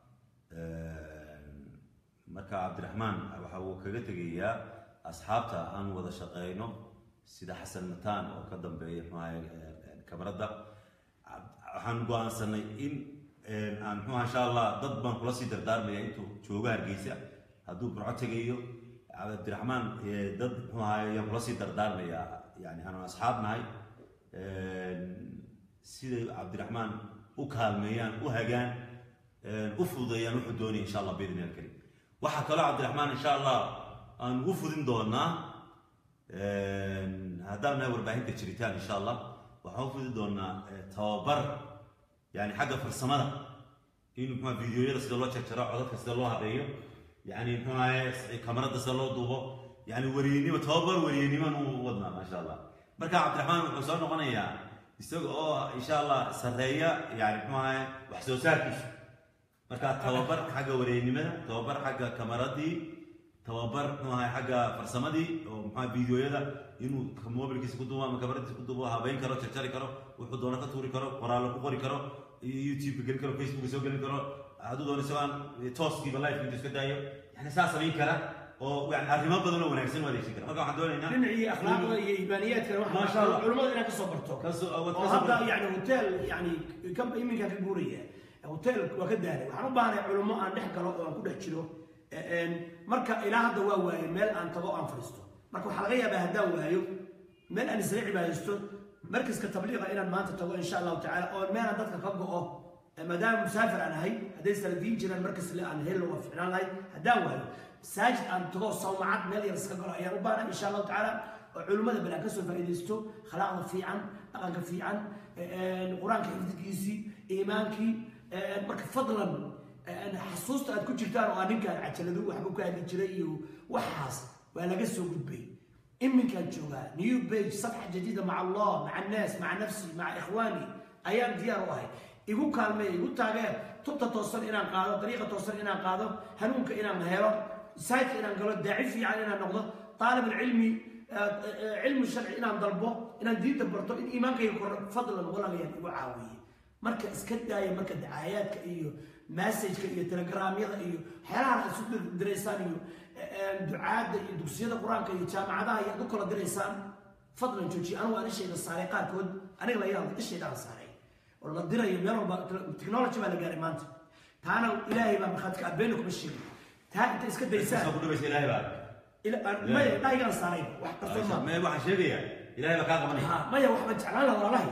marka cabdiraxmaan waxa uu kaga tegayaa asxaabta aan wada shaqeyno sida xasan mataan oo ka dambeeya kamarada waxaan go'aansanay in aan insha allah dad baan kula sii dardaarmaya intuu joogo Hargeysa hadduu burco tegayo cabdiraxmaan dad ayaan kula sii dardaarmaya yani aan asxaab nahay siday cabdiraxmaan u kaalmeeyaan u hagaan u fududeeyaan wuxuu doonaya insha allah biidni alkarim waxaa kaloo cabdiraxmaan insha allah aan ugu fudin doonaa haddaan nahay warbaahinta jiritaan insha allah waxaan u fudin doonaa tababar yani xagga farsamada in fiidiyoyada sida loo jarjaro codadka sida loo habeeyo يعني كاميرا سلو دوبو يعني وريني وتوبر وريني من ودنا ما شاء الله مركا عبد الرحمن وحسون نقنيا يستوى ان شاء الله سريه يعني معي وحسوسات مركا توبر حاجه وريني من توبر حاجه كاميرا دي توبر معي حاجه فرسمدي ومع فيديو هذا انه موبايل كيس كدوما ما كاميرا كدوما هابين كرو تشاري كرو وحدونا كتوري كرو قرالو قوري كرو يوتيوب قال كرو فيسبوك سو قال كرو هادو دون سواء توسكي باللايف فيديو كدايو يعني ساسمين كره ويعني arrimo badan oo wanaagsan wada sheekada marka waxaan doonaynaa dhinacii akhlaaqda iyo iimaaniyaadka ma sha Allah culimada inaa ka soo barto hadda yani hotel yani kam iminka ka guuraya hotel waa ka daaray waxaan u baahanahay culimo aan dhex galo oo aan ku dhex jiro marka ilaa hadda waa waayo meel aan tago aan fariisto marka waxa laga yaabaa haddaan waayo meel aan isla cibaadaysto markaska tabliiqa inaan maanta tago insha Allah taala oo meel aan dadka ka go'o maadaama musaafir aan ahay hadday salaadiin jiraan markas le aan helo waa ficnaan lahay haddaan waayo masaajid aan tago sawmacad meel yar iska galo ayaan u baahana insha allahu tacaala oo culimmada bal aan ka soo faa'iidaysto akhlaaqda fiican dhaqanka fiican qur-aanka xifdigiisii iimaankii marka fadlan xasuusta aad ku jirtaan oo ninkaan cajaladu waxba ku hadli jiray iyo waxaas waa laga soo gudbay iminkaan joogaa new page safxa jadiida maca allah maca annaas maca nafsi maca ikhwaani ayaan diyaar u ahay igu kaalmay igu taageer tubta toosan inaan qaado dariiqa toosan inaan qaado hanuunka inaan helo saayidka inaan galo daaci fiican inaan noqdo طالب العلمي علم الشرع inaan dalbo inaan diinta barto in iimaankayga kordho fadlan walaalayaal igu caawiye marka iska daaya marka dacaayaadka iyo message-ka iyo telegramyada iyo waxyaalaha isu direysaan iyo ducaada iyo dugsiyada quraanka iyo jaamacadaha iyo u kala direysaan fadlan jooji anigu aan ishayda saaray qaarkood aniga la yaabo ishayda aan saaray oo la dirayo meel walba technology baa la gaaray maanta taana ilaahay baa markhaadka abeenu kuma sheegay taa inta iska daysaan soo kudhabaysa ilaahay baa ما يلاقي صارين واحد ما ما واحد شيء إلهي بكاء قبلي ما يا واحد جعلنا له والله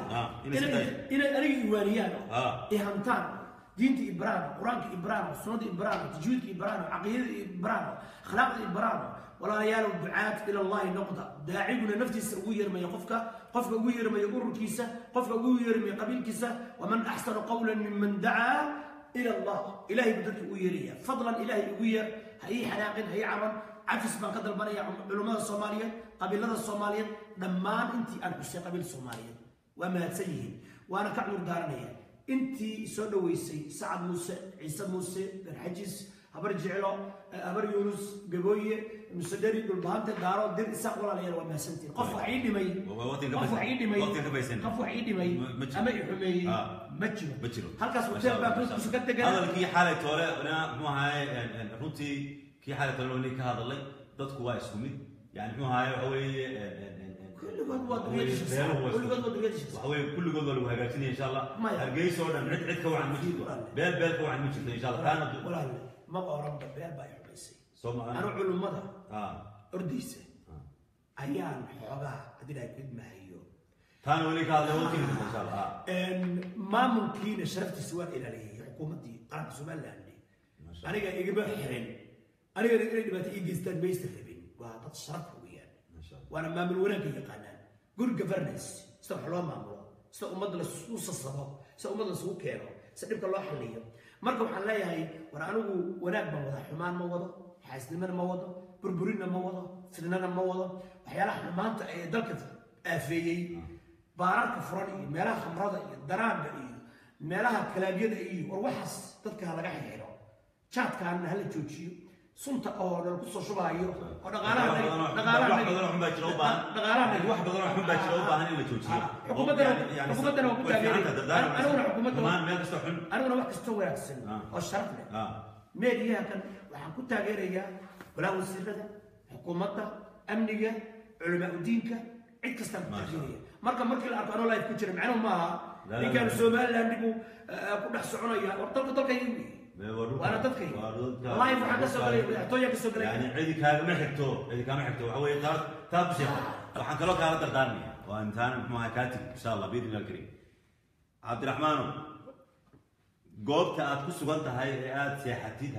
إلى أريد يواريان إهمتان دينتي إبراهيم قرآنك إبراهيم سنة إبراهيم تجويدك إبراهيم عقيدة إبراهيم أخلاق إبراهيم ولا ريال الدعاة إلى الله نقطة داعينا نفسي سوير ما يقفك قفك وير ما يقر كيسة قفك وير ما يقبل كيسة ومن أحسن قولا ممن دعا إلى الله إلهي بدك ويريا فضلا إلهي وير هي حناقن هي عمل عفس ما قدر بني علماء الصومالية قبيلة الصومالية لما أنت أنكسي قبيلة الصومالية وما تسيهن وأنا كعمر دارنية أنت سودويسي سعد موسى عيسى موسى الحجز هبر جعله هبر يونس قبوية مسدري دول بهانت دارو دير إساق ولا ليال وما سنتي قفوا عيدي مي قفوا عيدي مي قفوا عيدي مي أما يحمي مجرو هل كاس وتر بقى بس كنت قال هذا كي حالة ولا أنا مو هاي روتي كي حالة ولا اللي كهذا اللي ضدك وايس كمي يعني مو هاي أولي كل قد دريش كل قد دريش كل قد لو هاجتني إن شاء الله هرجي صورنا عد كوعن مجد بيل كوعن مجد إن شاء الله كانت ولا ما قارن بيل باي حبيسي أنا علوم ماذا أرديسه أيام حوجا أدري أكيد ما هيو كانوا لك هذا هو كذا ما شاء الله ما ممكن شرفت السؤال إلى لي حكومتي أنا سؤال لأني أنا جاي إجابة حرين أنا جاي دلوقتي إيجي استاد بيست الربين وهذا الشرف وياه وأنا ما من وراك يقانا قول جفرنس استوحلوا معمرو استو مدل السوس الصباح استو مدل السوق كيرو سنبقى الله حليه مركب حلايا هاي وأنا وناك ما وضع حمان ما وضع حاسنمنا ما وضع بربرينا ما وضع فدنا ما وضع وحيالا إحنا ما أنت دلك آفيي بارك فراني ملاها خمرة درام ملاها كلابية وروحس تذكر هذا قاعد يحيره شات كان هلا تشوشيو صنت أو القصة شبايو ونقارن واحد بدنا نحن باشروبا هني اللي تشوشيو حكومتنا أنا حكومتنا أنا واحد استوى أحسن والشرفنا ماليها كان وحكوت غيريا ولا وسيلة حكومتنا أمنية علماء دينك عد كستان تجريه مركب الأركان لا يفكر معنا ما اللي كان سومال لأنه كنا حسونيا ورطلق يومي وأنا تذكر الله يفرح كسوقي تويا كسوقي يعني عيدك هذا ما حكتو عيدك ما حكتو هو تاب شيء وحن كلوك هذا ترداني وأنت أنا ما كاتب إن شاء الله بإذن الله الكريم عبد الرحمن قلت أتكسو قلت هاي آت سيحتيد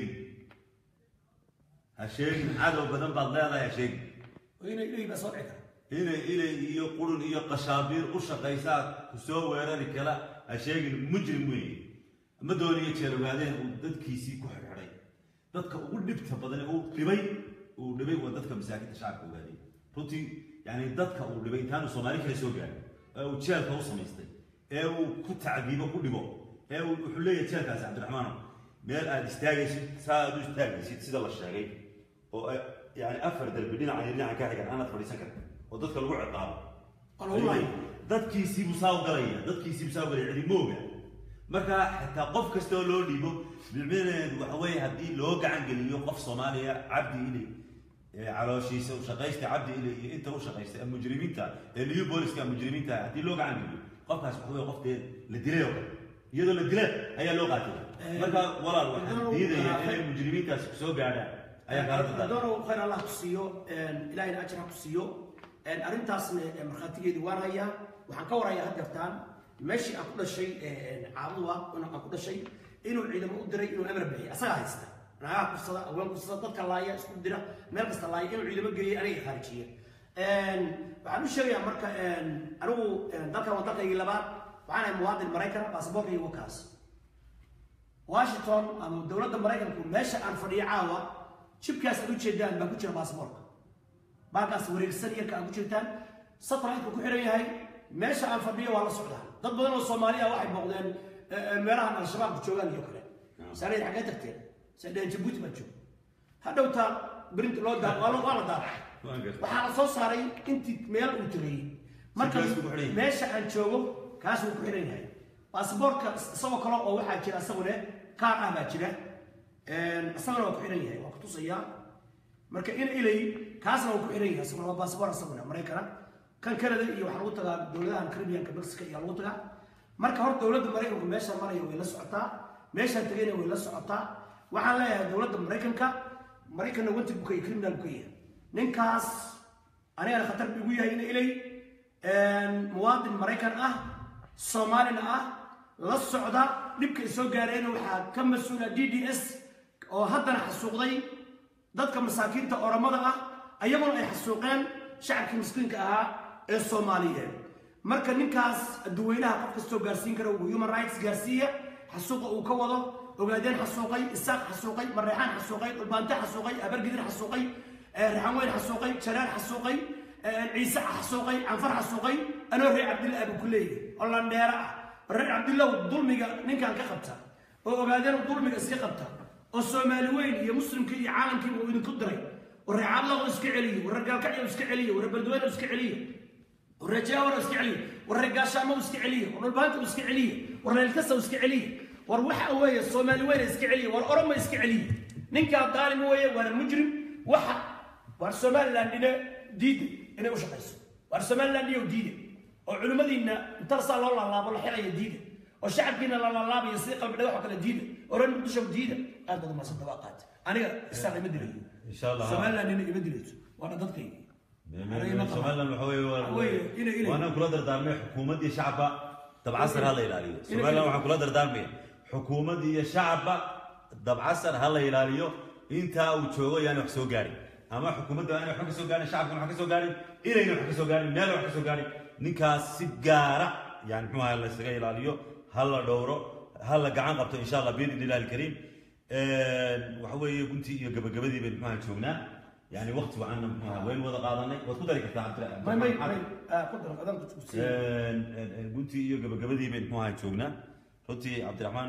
هالشيء عدو بدن بالله هالشيء وين اللي بصرعك إلى يقولون إيه قشابير وش قيسات وسووا ويراني كلا الشيء المجرم وين ما دوني يشيلوا بعدين ودد كيسي كحر علي ددك أقول نبته بدل أقول لبي وددك مساكين تشعب وبعدين روتي يعني ددك أقول لبي ثاني صومالي كلا يسوق يعني أو تشيل توصل ميستي أو كنت عجيبة كل يوم أو حلية تشيل كاس عبد الرحمن مال استاجي سادو استاجي سيد الله الشاقي يعني أفرد البدين عيني عن كاحك أنا أتفرج سكر ودتك الوقع الطعام والله دتك يسيب مساو قرية دتك يسيب مساو قرية يعني موجع مركا حتى قف كستو لو ليبو بالمين وحوي هدي لوقع عن قليو قف صوماليا عبدي إلي على شيء سو شقيست عبدي إلي أنت وشقيست المجرمين تا اللي يبوليس كان مجرمين تا هدي لوقع عن قليو قف هاس حوي قف للدليل يدو للدليل هي لوقع تلا مركا ولا الواحد يدي المجرمين تا سو قاعدة دورو خير الله تسيو إلهي أجر تسيو أرنتاس مرخاتيجي ورايا وحنكور يا هدفتان ماشي أقول شيء عضوة وأنا أقول شيء إنه العلم أدري إنه أمر به أصلا هيستا أنا أقول صدا أول قصة تذكر الله يا اسم درا ما بس الله إنه العلم جاي أنا خارجية وعنو شيء أمريكا أنا ذكر وذكر يلبا وأنا مواطن أمريكا باسبور يوكاس واشنطن أو الدولة الأمريكية كل ماشي عن فريق عاوة شوف كاس أقول شيء دان ما كنتش باسبور باقاس وريق السرية كأقول شيء دان سطر عندك كحرية هاي ماشي عن فريق ولا صعدها ضد بدن الصومالية واحد بقولين ميراهن الشباب بتشوفان يوكله سريع حاجات كتير سيدنا جبوت بتشوف هذا وتا برنت لود ده ولا ده وحال صوص هاري أنت ميل وتري مركز ماشي عن شوفه كاس وكحرية هاي باسبور سوى كلام أو واحد كذا سوونه كار أحمد كذا سوونه وكحرية هاي وقت صيام مركز إلي كاس وكحرية سوونه باسبور سوونه أمريكا كان كندا iyo waxa lagu tagaa dawladaha Caribbean ka Mexico iyo lagu tagaa marka hor dawladda Mareykanku meesha marayo way la socotaa meesha tagayna way la socotaa waxaan leeyahay dawladda Mareykanka wanti bukay criminal bukay ninkaas aniga khatar ugu yahay in ilay muwaadin Mareykan ah Soomaalina ah la socda dibka soo gaareen waxa ka mas'uula DDS oo haddana xasuuqday dadka masaakiinta oramada ah ayagoo ay xasuuqeen shacabka miskiinka ah الصوماليين مركز نكاس الدوينها قف كستو غارسين كرو human rights غارسية xasuuqa uu ka wado ogaadeen xasuuqay isaaq xasuuqay mareexaan xasuuqay dhulbaante xasuuqay abargidir xasuuqay raxan weyn xasuuqay jalaal xasuuqay ciise xasuuqay canfar xasuuqay anoo reer cabdilla abu ku leeyahay oo landheera ah reer cabdillah dulmiga ninkan ka qabta oo ogaadeen dulmiga iska qabta oo soomaali weyn iyo muslimkii iyo caalamkii uu idinku diray oo reer cabdillah iska celiyo oo reer gaalkacyo iska celiyo oo reer beledweyne iska celiyo oo reer jaawar iska celiyo oo reer gaashaamo iska celiyo oo dhulbaante iska celiyo oo reer kasa iska celiyo war waxa weeye soomaali weyn iska celiyo war oromo iska celiyo ninka daalim weeye waa mujrim waxa war Somaliland ina diiday inay u shaqeyso war Somaliland iyo diiday oo culimadiina inta saa loo laalaabo la xiraya diiday oo shacabkiina la laalaabayo si qalbi dhawax kala diiday oo ran muqdisho diiday aad badan ma sadaqaat aniga isaga ma dilay insha Allah Somaliland ina ima dilayso waa dadkayga Somaliland waxa weeye waana kula dardaarmay xukuumadda shacabka dabcasar hala ilaaliyo Somaliland waxa kula dardaarmay xukuumadda iyo shacabka dabcasar hala ilaaliyo inta uu joogo yani wax soo gaari ama xukuumadda ay wax ka soo gaarin shacabka wax ka soo gaarin ilayna wax ka soo gaarin meel wax ka soo gaarin ninkaas si gaara yani muxuu ahaa la isaga ilaaliyo hala dhowro hala gacan qabto insha Allah biidin ilaahi kariim waxa weeye gunti iyo gabagabadii bay muxuu ahaa joognaa يعني وقت وعنا وين وضع قاضني وتقدر كذا عبد ما قدر قدام تشوف قلت يو قبل ذي بين مهاي شوقنا قلت عبد الرحمن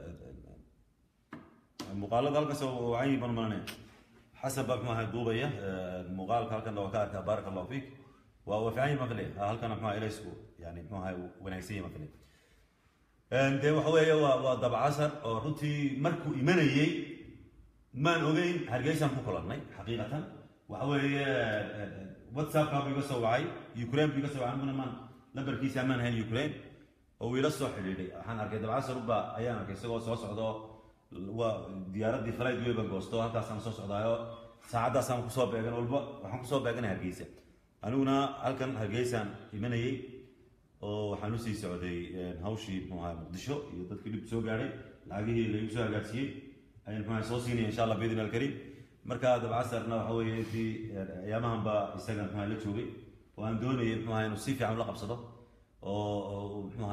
مقالة ذلك سو عيني برمانة حسب مهاي دوبية المقال كان لو كان بارك الله فيك وهو في عين مقلة هل كان مهاي ليسكو يعني مهاي ونعسية مقلة ده وحوي وضب عصر قلت مركو إيمانية ما نوجين هرجيسان فوقلنا حقيقة وحوي واتساب كان بيقصوا وعي يوكرين بيقصوا عن من لبر كيس أمان هاي يوكرين أو يرسوا حليلي حنا هرجيد العصر ربع أيام كيسوا صوص عضو وديارات دي فلاي دوي بنقصتوا هذا سام صوص عضايا ساعات سام كسب بيجن ولبا وحنا كسب بيجن هرجيسة أنا هالكن هرجيسان يمني وحنوسي سعودي هاوشي مع مقدشو يضد كل بسوق عليه لاقيه اللي يسوق قاسيه أي نحن صوصيني إن شاء الله بإذن الكريم مركز بعصرنا وحوي في أيامهم بيستجن نحن لتشوفي وأن دوني نحن نصيف عم لقب صدق ونحن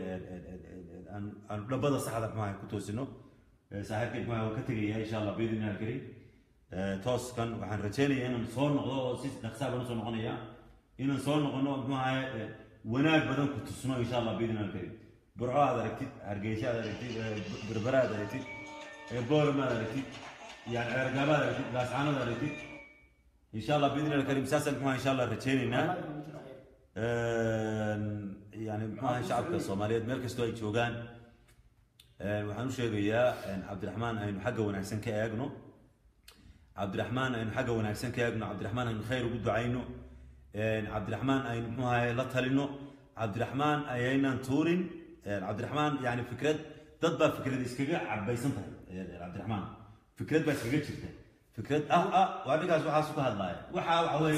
أن لبض الصحة نحن كتوسنو ساعات نحن وكتجي إن شاء الله بإذن الكريم توس كان وحن رجالي إن نصور نقول سيس نحسب نصور نقوليا إن نصور نقول نحن وناك بدن كتوسنو إن شاء الله بإذن الكريم برعاء هذا ركتي أرجيش هذا ركتي بربرة هذا ركتي بورما ركتي يعني أرجابا ركتي لاسعانا ركتي إن شاء الله بإذن الله الكريم ساسا إن شاء الله رجالينا يعني ما شعبك الصومالية مركز توي شوغان وحنوش يا عبد الرحمن أين حاجة ونحسن كأجنو عبد الرحمن أين حاجة ونحسن كأجنو عبد الرحمن أين خير وجود عينه عبد الرحمن أين ما لا تهلنه عبد الرحمن أين تورين عبد الرحمن يعني فكرة تطبع فكرة إسكاجا عبايسنتها عبد الرحمن فكرة بس إسكاجا شفتها فكرة وعندك أسبوع حاسوك هاللاي وحاوي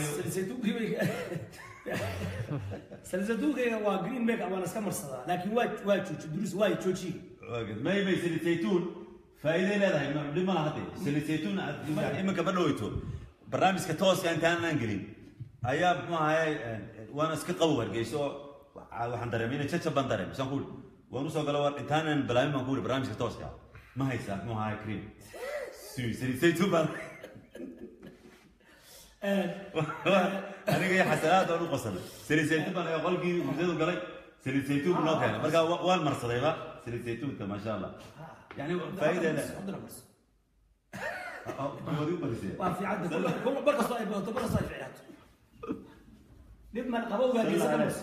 سلسلتوك هو جرين ميك أو أنا سكمر صدا لكن وايد دروس وايد شوشي ما يبي سلسلتون فإذا لا ده لما هذا سلسلتون إما كبر لويتو برنامج كتوس كان أنا إنجلين أيام ما هاي وأنا سك قوّر جيسو وحندرمين تشتى بندرم بس نقول ونوصل قالوا إنتانا بلاي ما نقول برنامج كتوس كا ما هي ساعة ما هاي كريم سلسلتون بان أنا جاي حسنات أو قصر سلسلتون أنا أقول كي مزيد قالي سلسلتون بنوك يعني برجع وان مرصدي بقى سلسلتون ما شاء الله يعني فايدة لا في عدد كل برقة صايب برقة صايب في عدد لما قبوا بهذه السنة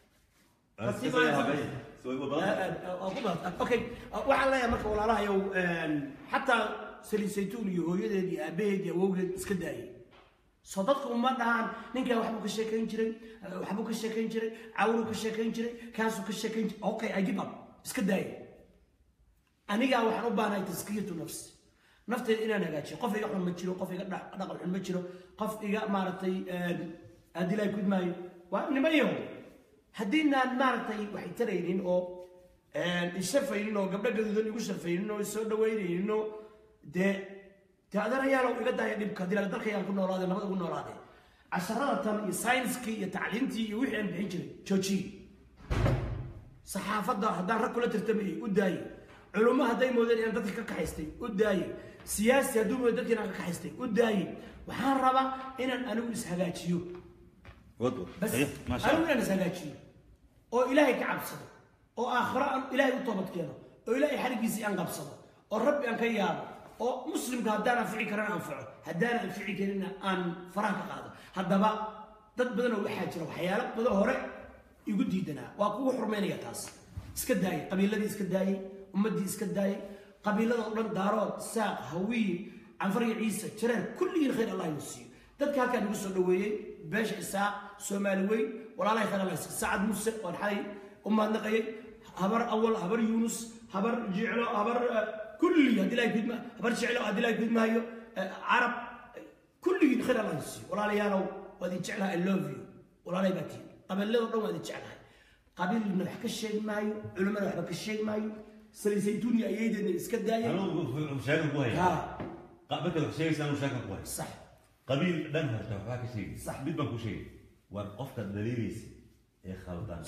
اوكي waxaan leeyahay marka walaalahayow xataa saliisaytuun iyo hooyadeed iyo aabaheed iyo awowgeed iska daayay soo dadku uma dhahaan ninka waxbuu ka sheekayn jiray cawru ka sheekayn jiray kaasuu ka sheekayn jiray okay I give up iska daayay aniga waxaan u baahanahay taskiyatu nafsi nafteeda inaan hagaajiyo qof iga xun ma jiro qof iga dhaqan xun ma jiro qof iga maaragtay adilay kudmaayo waa nimayo haddiinaan maaragtay waxay taraynin oo isharfaynin oo gabdho gaduudan igu sharfaynin oo isoo dhaweynaynin oo dee adeerayaalow iga daaya dhibka haddii laga dalkayaan ku noolaade nabad ugu noolaade casharada tan iyo sayniskii iyo tacliintii iyo wixii aan bixin jiray joojiye saxaafadda haddaan rag kula tartamayay u daayay علومها هداي مودين أن تدك كحستي وداي سياسي هدوم مودين أن كحستي وداي وحان ربا إن أنا وسهلاتيو بس أنا وسهلاتيو أو إلهي كعبصه أو آخر إلهي وطبط كذا أو إلهي حرقيسي أن قبصه أو ربي أن كياب أو مسلم هدانا فعي كرنا أنفعه هدانا فعي كرنا أن فرانك هذا هذا بقى dad badan oo waxa jira waxyaalo badan hore igu diidanaa waa kuwa xurmeynaya taas iska daayay qabiiladii iska daayay ummadii iska daayay qabiilada oo dhan daarood saaq hawiye anfariga ciise jireen kulligiin khayr allah yusiyo dadka halka ugu soo dhaweeyay beesha isaa Soomaali weyn walaalay khayr allah saacad muuse oo xalay ummaad naqayay habar awal habar yunus habar jiclo habar kulli hadii la gudma habar jiclo hadii la gudmaayo arab kulligiin khayr allah yusiyo walaalayaalow وادي جعلها I love you ولا لا يبكي قبل له ضم وادي جعلها قبيل من حكى الشيء مايو علماء حكى الشيء مايو سلسيتوني أيد إن إسكت دايم أنا مشاكل بوهي قبل كذا شيء سأنا مشاكل بوهي صح قبيل دمها تفاك شيء صح بيت بكو شيء وقفت الدليليس يا خالدان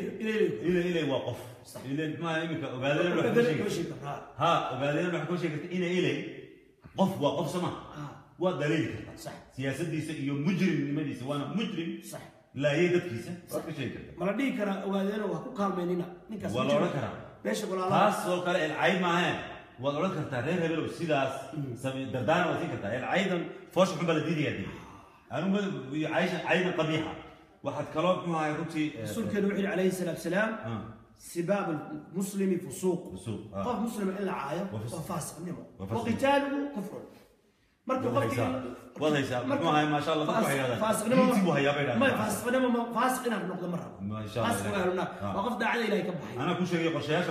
إلى وقف صح إلى ما يمك وبعدين شيء ها وبعدين بحكي شيء إلى قف وقف سما ودليل صح سياسة دي يوم مجرم لمدي سوانا مجرم صح لا يدك كيسة صح شيء كده ما ردي كرا وهذا وهو كارمينينا نكاس ولا ولا كرا ليش ولا لا خاص ولا كرا العيب معاه ولا ولا كرا تاريخ هبل وسيلاس سبي دردان وزي كده العيدا فوش حب الدنيا دي أنا عايش عيدا قبيحة واحد كلام ما يروتي الرسول كان وحي عليه الصلاة والسلام سباب المسلم فسوق قف مسلم إلا عاية وفاسق نمو وقتاله كفر مركب قفتي والله يسا ما شاء الله تروح هذا فاسق نما ما فاسق نما فاسق نما نقطة مرة ما شاء الله فاسق هنا وقفنا عليه لا يكبح أنا كل شيء قشاش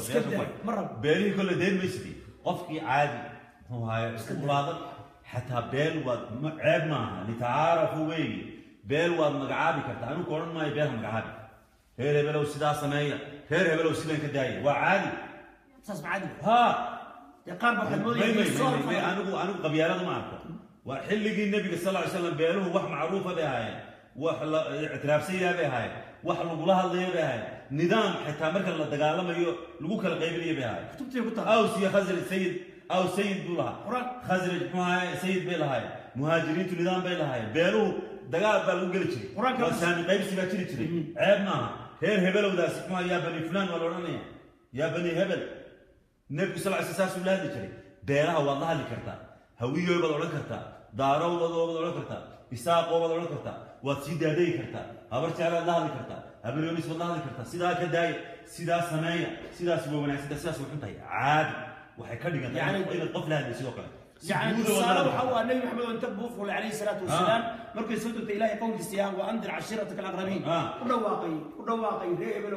مرة بيلي كل دين مسدي قفكي عادي هو هاي وهذا حتى بيل وعيب معها لتعارفوا وين بيل ومقعابي كرت أنا كورن ما يبيهم مقعابي هير بلو سدا سماية هير بلو سدا كداي وعادي أساس عادي ها يقارب واحد مودي أنا قبيلة ما أعرف وحلقي النبي صلى الله عليه وسلم بينه وح معروفة بهاي وح اعتراف سيئة بهاي وح لقولها اللي بهاي نظام حتى مركز الدجال ما لقوك القبيلية بهاي أو سي خزر السيد أو سيد بلها خزر معاي سيد بلهاي مهاجرين نظام بلهاي بينه دجال بلقوا قلتي وسان قبيل سيبا تري عيب معها هير هبل ودا سكما يا بني فلان ولا رانيا يا بني هبل النبي صلى الله عليه وسلم لا يدري بيرها والله اللي كرتا هويه يبغى ولا كرتا دارو ولا كرتا إساق ولا كرتا وتسيد هذي كرتا أبرت على الله اللي كرتا أبر يونس والله اللي كرتا سيدا كداي سيدا سماية سيدا سبوبنا سيدا سيدا سبوبنا عادي وحكرني يعني إلى القفلة هذه سيدا يعني صار وحوا النبي محمد أن تبوف عليه الصلاة والسلام مركز سدت إلهي قول السياق وأنذر عشيرتك الأقربين ورواقي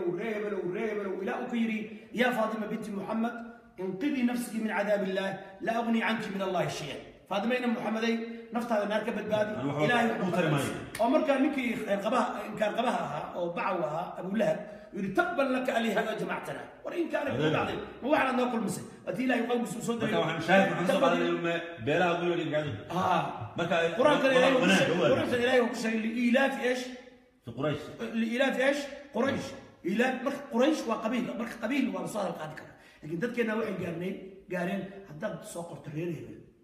ريبلو إلى أكيري يا فاطمة بنت محمد انقذي نفسك من عذاب الله لا أغني عنك من الله شيئا فاطمة محمدي نفط هذا نركب البادي إلهي ومركا منكي كان قبها أو بعوها أبو لهب يقول تقبل لك علي هذا جماعتنا وإن كان ابن بعضهم هو على أنه كل مسلم أتي لا يقوم بسوسود وحنا شايف حسب هذا اليوم بلا أقول لك قاعدين قرآن كان إلهي وكشي لإيلاف إيش في قريش لإيلاف إيش قريش إيلاف قريش وقبيل قبيل وأنصار القادقة لكن دد كنا وحي قارين حدد سوق تريري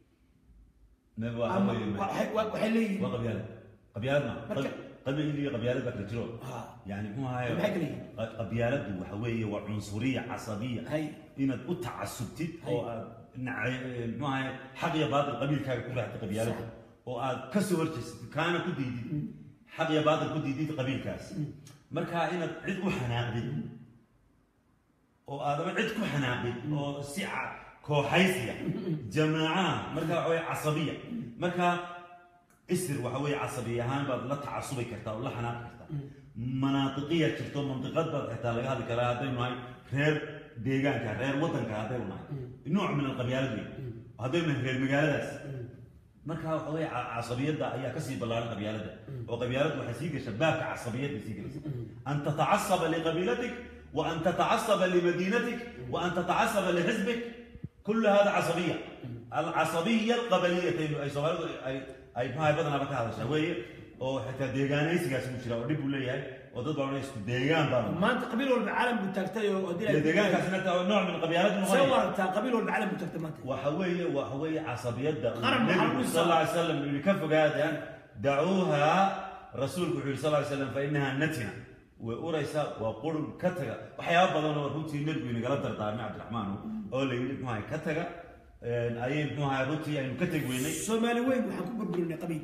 وحلي قبيالنا قبيالة بكرتيرو يعني هو هاي قبيالة وحوية وعنصرية عصبية إن التعصبتي أو ما هي حقيقة بعض القبيل كان كل واحد قبيالة أو كسرت كان كدي حقيقة بعض الكدي قبيل كاس مركها إن عد وحناقد أو هذا عد وحناقد أو سعة كوحيسية جماعة مركها عصبية مركها اسر وحوي عصبية هان بعد لا تعصبي كرتا ولا حناق كرتا مناطقية كرتا منطقات بعد حتى لقى هذه كلها هذين هاي غير ديجان كغير وطن كهذين هاي نوع من القبيلة دي هذين من غير مجالات مركها حوي عصبية ده هي كسي بلار قبيلة ده وقبيلة وحسيق شباب عصبية بيسيق أن تتعصب لقبيلتك وأن تتعصب لمدينتك وأن تتعصب لحزبك كل هذا عصبية العصبية القبلية أي صغير أي ما هي بدنا بك هذا شوية oo xitaa deegaanaysigaas ku jira oo dhib u leeyahay oo dad badan isku deegaan baa maanta qabiil walba caalam buu taagtay oo deegaankaasna taa nooc min qabyaalad noqonaya sawarta qabiil walba caalam buu taagtay maanta waxa weeye casabiyada nabi sallallahu alayhi wasallam inuu ka fogaadaan dacuuha rasuulku wuxuu sallallahu alayhi wasallam fa innaha natna way uraysa waa qurun ka taga waxyaabo badan oo runtii nabigu inagala dardaarmay cabdiraxmaan oo la yidhi maxay ka taga ayay maxay runtii aynu ka tag weynay Soomaali weyn waxaan ku burburinay qabiil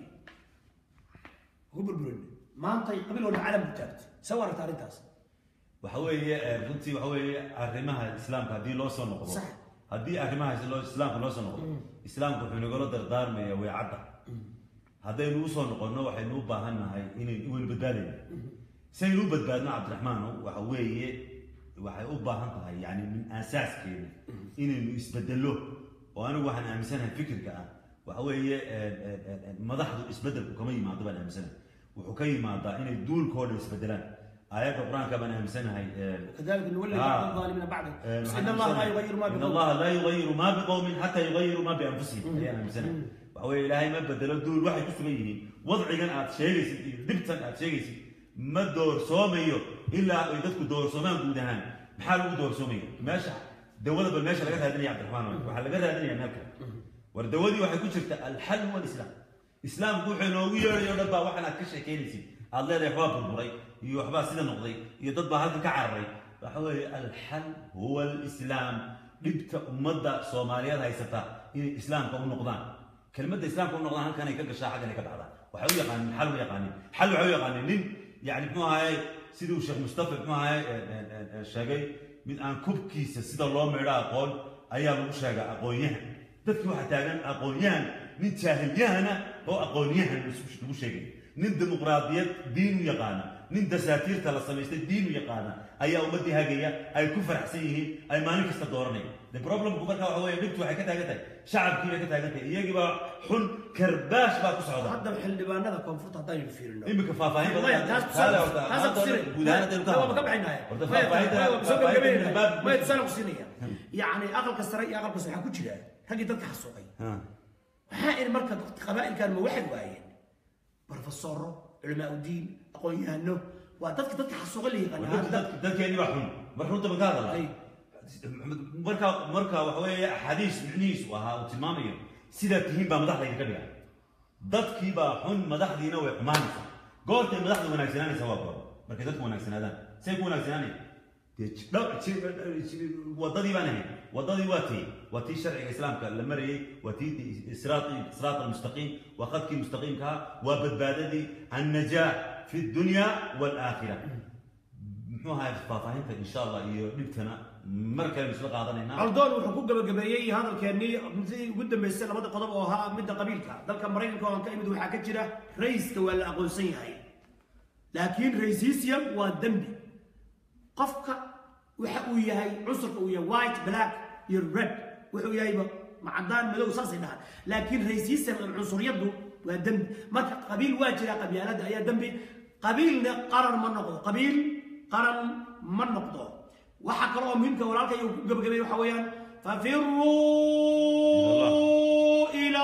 ku burburinay maanta qabiil walba caalam buu taagtay sawarta arintaas waxa weeye runtii waxa weeye arrimaha islaamka hadii loo soo noqdo hadii arrimaha islaamka loo soo noqdo islaamku wuxuu inagala dardaarmaya way cadda haddaynu u soo noqonno waxaynu u baahannahay inaynu badbaadayno saynu u badbaadno cabdiraxmaan waxa weeye waxay u baahan tahay yani min asaaskeena inaynu isbedelo oo anigu waxaan aaminsanahay fikirka ah waxa weeye madaxdu isbedelku kama yimaado baan aaminsanahay wuxuu ka yimaadaa inay duulkooda isbedelaan aayadda quraanka baan aaminsanahay kadalika nuwalli adh-dhalimina ba'da inna allaha la yughayyiru ma biqawmin hatta yughayyiru ma bi anfusihim ayaan aaminsanahay waxa weeye ilaahay ma bedelo duul waxay ku sugan yihiin wadcigan aad sheegaysid iyo dhibtan aad sheegaysid ma doorsoomayo ilaa ay dadku doorsoomaan guud ahaan maxaa lagu doorsoomayo meesha dawada bal meesha laga raadinaya cabdiraxmaan waxaa laga raadinaya meelka war dawadii waxay ku jirta alxal walislaam islaamku wuxuu inoogu yeedhayo dhan baa waxaan aad ka sheekeynaysid aad leedahay waxbaa burburay iyo waxbaa sida noqday iyo dad baa halkan ka cararay waxa weeye alxal huwa alislaam dhibta ummadda soomaaliyeed haysata inay islaamka u noqdaan kelmadda islaamka u noqdaan halkan ay ka gashaa xaggan ay ka dhacdaa waxay u yaqaanin xal u yaqaanin xal waxay u yaqaanin nin يعني بماهاي سيدو الشيخ مصطفى بماهاي شاقي من أن كوبكيس سيد الله مرا أقول أيام وشاقة أقوليها دكتور حتى أنا أقوليها من تاهليها هو أقوليها مش شاقي من ديمقراطية دين يقانا من دساتير تلصميست دين يقانا أي أمدي هاجية أي كفر حسيه أي مانك استدورني البروبلم كبرك هو يبدو حكاية شعب كذا كذا يجب حل كرباش بقى تصعد هذا الحل بقى هذا كونفورت هذا يفيرنا إيه بكفافين هذا بصير هو ما قبل ما يتسالق سنية يعني أغلق السرية أغلق السرية كل شيء حاجة تلقى حسوقي حائر مركز قبائل كان واحد واحد بروفيسور علماء الدين أقول إنه وتلقى حسوقي اللي يغني ده كأني واحد مرحوم تبقى مركا وحوي حديث معنيس وها وتمامية سيدا تهين بمدح لك كبيرة ضدك با حن مدح دي نوع حمانسة قلت المدح دي وناكسناني سوا بار مركا ضدك وناكسناني سيكون وناكسناني وضدي بانهي وضدي واتي شرع الإسلام كالمري واتي صراط المستقيم وقدك مستقيم كها وبدباددي النجاح في الدنيا والآخرة مو هاي فافاهمت إن شاء الله يبتنا مركز مسلق هذا عرضون وحقوق قبيلي هذا الكياني زي قدام السنة بدأ قضاء وها مدة قبيلك ذلك مرين كان كأمد وحكت جرا رئيس ولا أقولسين هاي لكن رئيسيا والدمبي قفك وحقوية هاي عصر قوية وايت بلاك يرد وحقوية مع عدان ملو صاصي نهار لكن رئيسيا العنصرية دو والدمبي ما قبيل واجرة قبيلة هي دمبي قبيل قرن من نقض قبيل قرن من نقض وحكروا منك ولكن قبل حويان ففروا إلى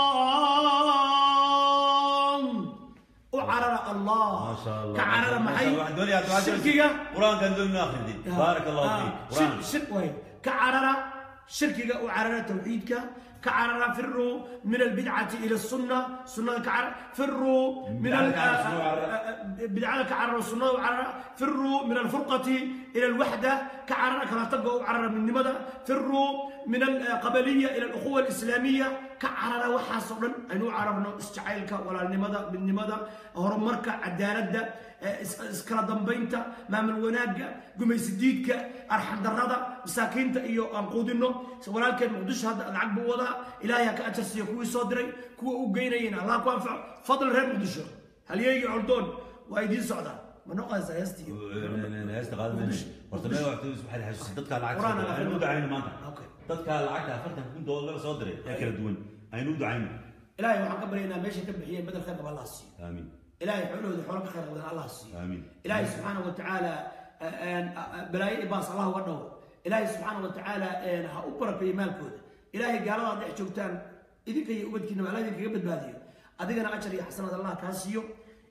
الله وعرر الله ما شاء الله كعرر معي شركية قرآن كان دون آخر دين بارك الله فيك قرآن كعرر شركية وعرر توحيدك كعرر فروا من البدعة إلى السنة سنة كعرر فروا من بدعة كعرر السنة وعرر فروا من الفرقة إلى الوحدة كعرر كما تبقوا عرر من لماذا فروا من القبلية إلى الأخوة الإسلامية كعرر وحاصلا أنو عربنا استعيلك ولا لماذا من لماذا هرمرك عدالة اسكرا دمبينتا ما من وناق قميس ديدك أرحم درادة مساكينتا إيو أنقودينو ولكن مقدش هذا العقب وضع إلهي كأجرسي كوي صدري كوي أوغينيين الله كوانفع فضل غير مقدشو هل يجي عردون وأيدين سعودة منوقع سيستي هيستي قادم مني ورتبه وعتوز بحال حاجة تدك على العكس أينود عينه مانتا تدك على العكس فرتا كون دولار صدري أكل دون أينود عينه إلهي وحن قبلنا ماشي تبحيه بدل خير الله السي آمين إلهي حلوه حولك خير الله السي آمين إلهي سبحانه وتعالى بلاي باص الله ونور إلهي سبحانه وتعالى هأبرك في مالكود إلهي قال الله دح شوكتان إذا كي أبدك إنه على ذلك يبد باديو أدينا أجر يا حسنة الله كاسيو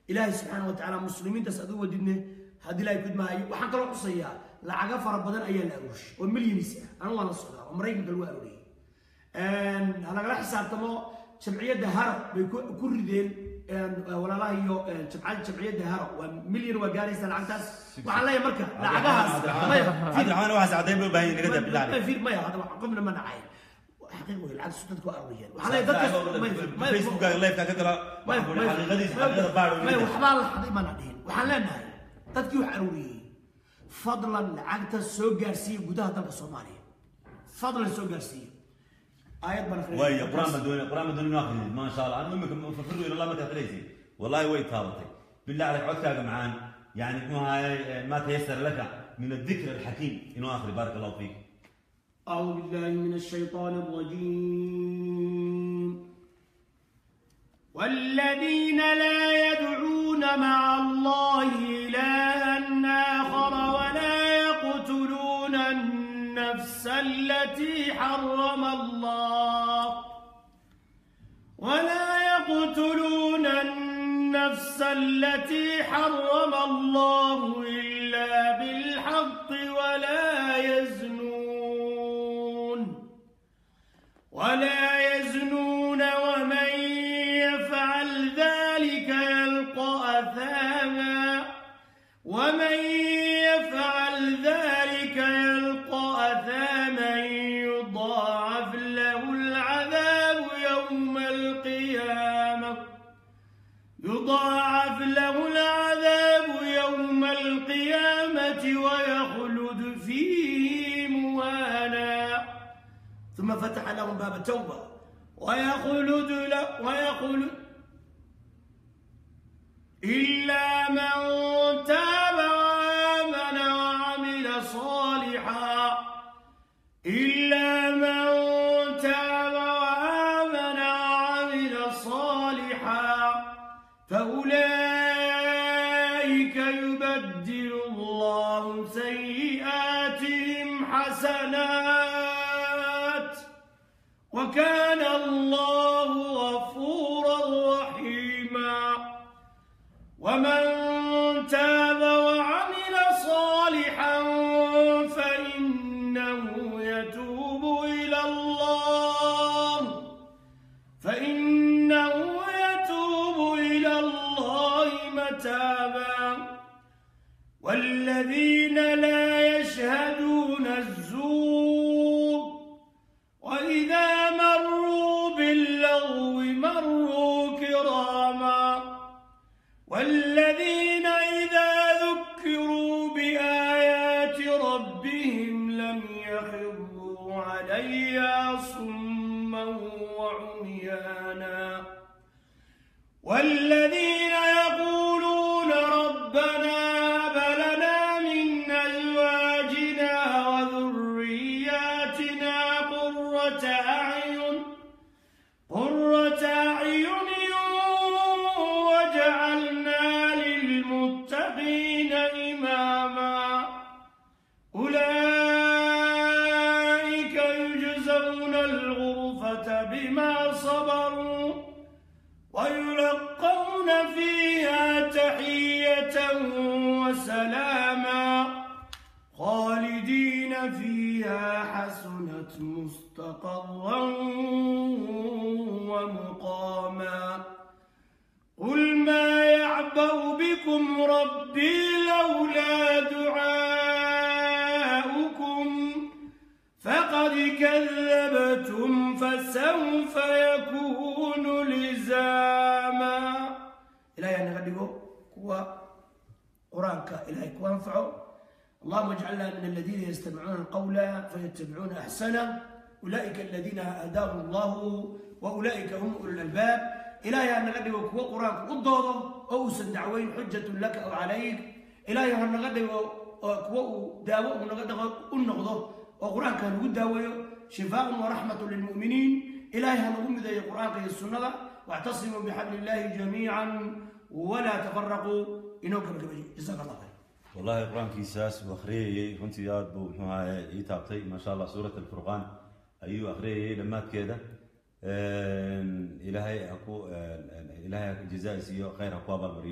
إلهي سبحانه وتعالى مسلمين تسألوا ودينه هذه لا يكون معي وحنا كلام قصية لعجة فربنا أيام الأروش والمليون نساء أنا والله الصلاة أمريكا قالوا أروري أنا قال حساب تمام جمعية دهارة بكل ذيل ولا لا هي جمعية دهارة ومليون وجاريس العكاس وعلى مركز لعجها عبد الرحمن واحد ساعتين بيبين كده بالله ما في ما هذا قبل ما نعاين حقيقة العكس تذكر أرويا وعلى ذلك ما فيسبوك لايف كذا ما حقيقة ما وحبال حقيقة ما نعين وحلنا تذكر أرويا فضلا لعقد السوق جارسية جودها تبع الصومالية فضلا السوق جارسية آيات بنخرج ويا قرآن بدون ناخذ ما شاء الله أنا ممكن فكروا إلى الله ما تفريسي والله ويت هابطي بالله عليك عدك معان يعني ما تيسر لك من الذكر الحكيم إنه آخر بارك الله فيك أعوذ بالله من الشيطان الرجيم والذين لا يدعون مع الله إلها آخر ولا يقتلون النفس التي حرم الله إلا بالحق ولا يزنون ومن يفعل ذلك يلقى أثاما يضاعف له العذاب يوم القيامة ويخلد فيه مهانا ثم فتح لهم باب التوبة ويخلد إلا من تاب وآمن وعمل صالحا فأولئك يبدل الله سيئاتهم حسنات وكان الله غفورا رحيما ومن تاب وعمل صالحا فإنه يتوب إلى الله متابا والذين لا يشهدون الزور وإذا مروا باللغو مروا كراما والذين إذا ذكروا بآيات ربهم لم يخروا عليها صما وعميانا والذين يقولون ربنا هب لنا من أزواجنا وذرياتنا قرة أعين وجعلنا للمتقين إماما أولئك يجزون الغرفة بما صبروا ويلقون فيها تحية وسلاما خالدين فيها حسنت مستقرا ومقاما قل ما يعبأ بكم ربي لولا دعاؤكم فقد كذبتم فسوف يكون لزاما إلهي أن نغدقه كوا قرآنك إلهي كوا انفعه اللهم اجعلنا من الذين يستمعون القول فيتبعون أحسنه أولئك الذين هداهم الله وأولئك هم أولو الألباب إلهي أن نغدقه كوا قرآنك قدوضه أو سندعوين حجة لك أو عليك إلهي أن نغدقه كوا داوه ونغدقه النغضه وقرآن كان قدوه شفاء ورحمة للمؤمنين إلهي هنقوم ذي القرآن في السنة واعتصموا بحبل الله جميعا ولا تفرقوا إنوك بكبجي جزاك الله خير والله القرآن كيساس وأخريه كنت ياد بو يتابطي ما شاء الله سورة الفرقان أيوه أخريه لما كده إلهي أكو إلهي جزائي سيو خير أكو بالبريو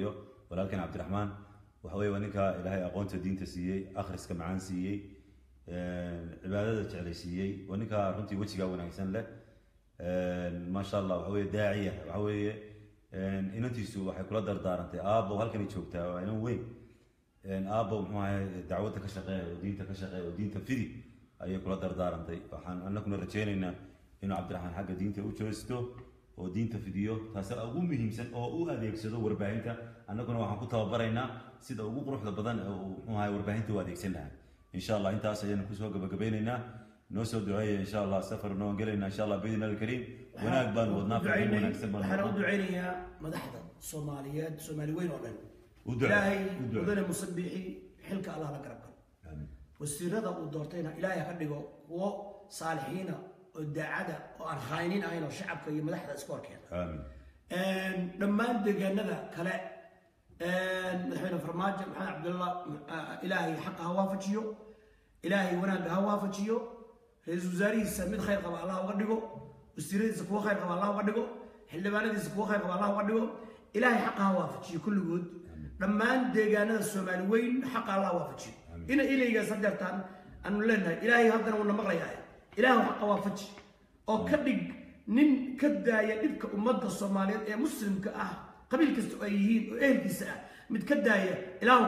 walaalkan cabdiraxmaan waxa weeye waa ninka ilaahay aqoonta diinta siiyey akhriska macaan siiyey cibaadada jeclaysiiyey waa ninka runtii wejiga wanaagsan leh maasha allah waxa weeye daaciya waxa weeye inantiisu waxay kula dardaarantay aabbo halkan ay joogtaa waa inan weyn aabbo muxuu ahay dacwadda ka shaqeeya oo diinta ka shaqeeya oo diinta fidi ayay kula dardaarantay waxaan annaguna rajaynaynaa inuu cabdiraxmaan xagga diinta u joosto oo diinta fidiyo taasi ugu muhiimsan oo u adeegsado warbaahinta annaguna waxaan ku tababaraynaa sida ugu quruxda badan oo muxuu ahay warbaahinta u adeegsan lahaa insha allah intaas ayaan kusoo gabagabeynaynaa noo soo duceeya insha allah safar noo gelaynaa insha allah biidna alkariim wanaag baan wadnaa fariin wanaagsan baan waxaan u duceynayaa madaxda soomaaliyeed soomaali weyn oo dhan ilaahay mudane musabixi xilka allah la garab galo wasiirada uu doortayna ilaahay ka dhigo kuwo saalixiina oo daacada oo aan khaynin ahayn oo shacabka iyo madaxda isku horkeena dhammaan deegaanada kale madaxweyne farmaajo maxamed cabdullah ilaahay xaqa ha waafajiyo ilaahay wanaagga ha waafajiyo ra-iisul wasaarihiisa mid khayr qaba allah uga dhigo wasiiradiisa kuwa khayr qaba allah uga dhigo xildhibaanadiisa kuwa khayr qaba allah uga dhigo ilaahay xaqa ha waafajiyo kulligood dhammaan deegaanada soomaali weyn xaqa allah waafajiyo ina ilaygaas hadeertaan aanu leenahay ilaahay haddana wuuna maqlayaa ilaahu xaqa waafaji oo ka dhig nin ka daaya dhibka ummadda soomaaliyeed ee muslimka ah qabiil kasta oo ay yihiin oo ehelkiisa ah mid ka daaya ilaahu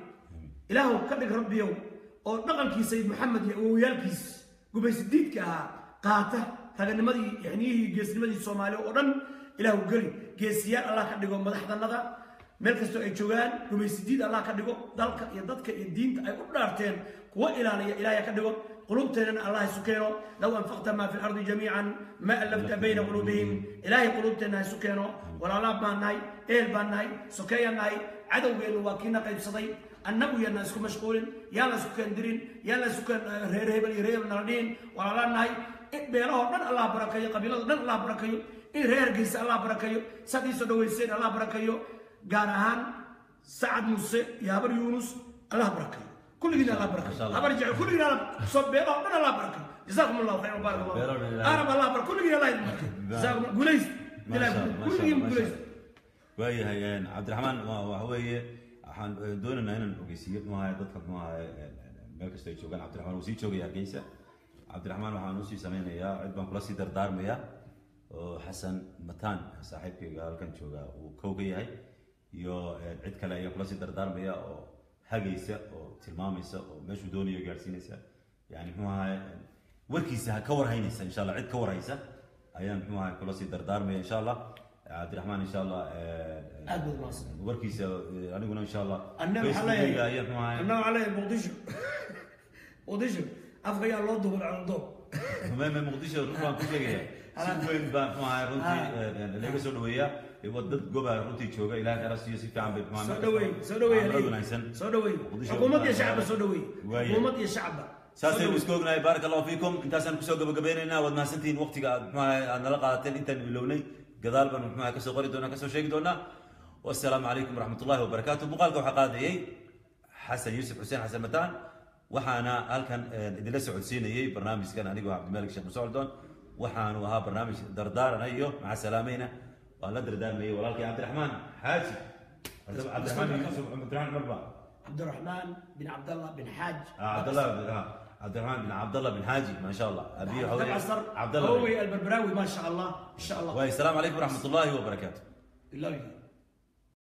ka dhig rabbiyow oo dhaqankii sayid maxamed iyo awowyaalkiis gubaysidiidka ahaa qaata raganimadii xniyihii geesnimadii soomaaliya oo dhan ilaahu geli geesiyaal allah ka dhigo madaxdanada meel kastoo ay joogaan gubaysidiid allah ka dhigo dalka iyo dadka iyo diinta ay u dhaarteen kuwa ilaaliya ilaahay ka dhigo قلوبتنا الله سكينه لو أنفقت ما في الأرض جميعا ما ألفت بين قلوبهم إلهي قلوبتنا سكينه ولا لا باناي إيل باناي سكيا ناي عدو بين واكينا قيب صدي النبي الناس كم مشغولين يلا سكان درين يلا سكان رهيب نردين ولا لا ناي بيراه من الله بركيه قبيلة من الله بركيه إن رهير جنس الله بركيه سدي سدوي سين الله بركيه جارهان سعد موسى يابر يونس الله بركيه كل جينا الله بركة أبرجع كل جينا صب بيضاء من الله بركة جزاكم الله خير وبارك الله أنا بالله بركة كل جينا الله بركة جزاكم قليس كل جينا قليس وهي هيان عبد الرحمن وهو حن دون إن هنا الأوكسية ما هي ضدك ما هي ملك استيشو كان عبد الرحمن وسيد شوقي جيسة عبد الرحمن وحنوسي سمينا يا عدبان كلاسي دردار ميا حسن متان صاحبك قال كان شوقا وكوكي هاي يو عد كلا يا كلاسي دردار ميا هاجيسة أو تلماميسة أو مشو دوني يجارسينيسة يعني هو وركيسة كور هينيسة إن شاء الله عد كور هيسة أيام هو كلاسي دردار ميا إن شاء الله عبد الرحمن إن شاء الله أقبل مصر وركيسة أنا قلنا إن شاء الله أنا عليه مقدشو أفغي الله دبر على الضوء ما مقدشو روحان كل شيء سوين بان ما رنتي لقى سودوية يودد جوبا رنتي شوكا إلى كراسي يصير عم بيتمان سودوي حكومة يا شعب سودوي حكومة يا شعب ساسي مسكونا بارك الله فيكم انت سان كسوق بقبيننا ودنا سنتين وقت ما نلقى انت اللوني قدال بن ما كسو قري دونا كسو شيك دونا والسلام عليكم ورحمة الله وبركاته بقالكم حقادي حسن يوسف حسين حسن متان وحنا هل كان إدلة سعودسيني برنامج كان أنا وعبد الملك الشيخ مسعودون وحنا وها برنامج دردار أيوه مع سلامينا والله دردار لي ولكن عبد الرحمن حاجي عبد الرحمن يوسف عبد الرحمن مربع عبد الرحمن بن عبد الله بن حاج عبد الله عبد الرحمن بن عبد الله بن حاجي ما شاء الله أبيه عبد الله هو البربراوي ما شاء الله إن شاء الله والسلام عليكم ورحمة الله وبركاته.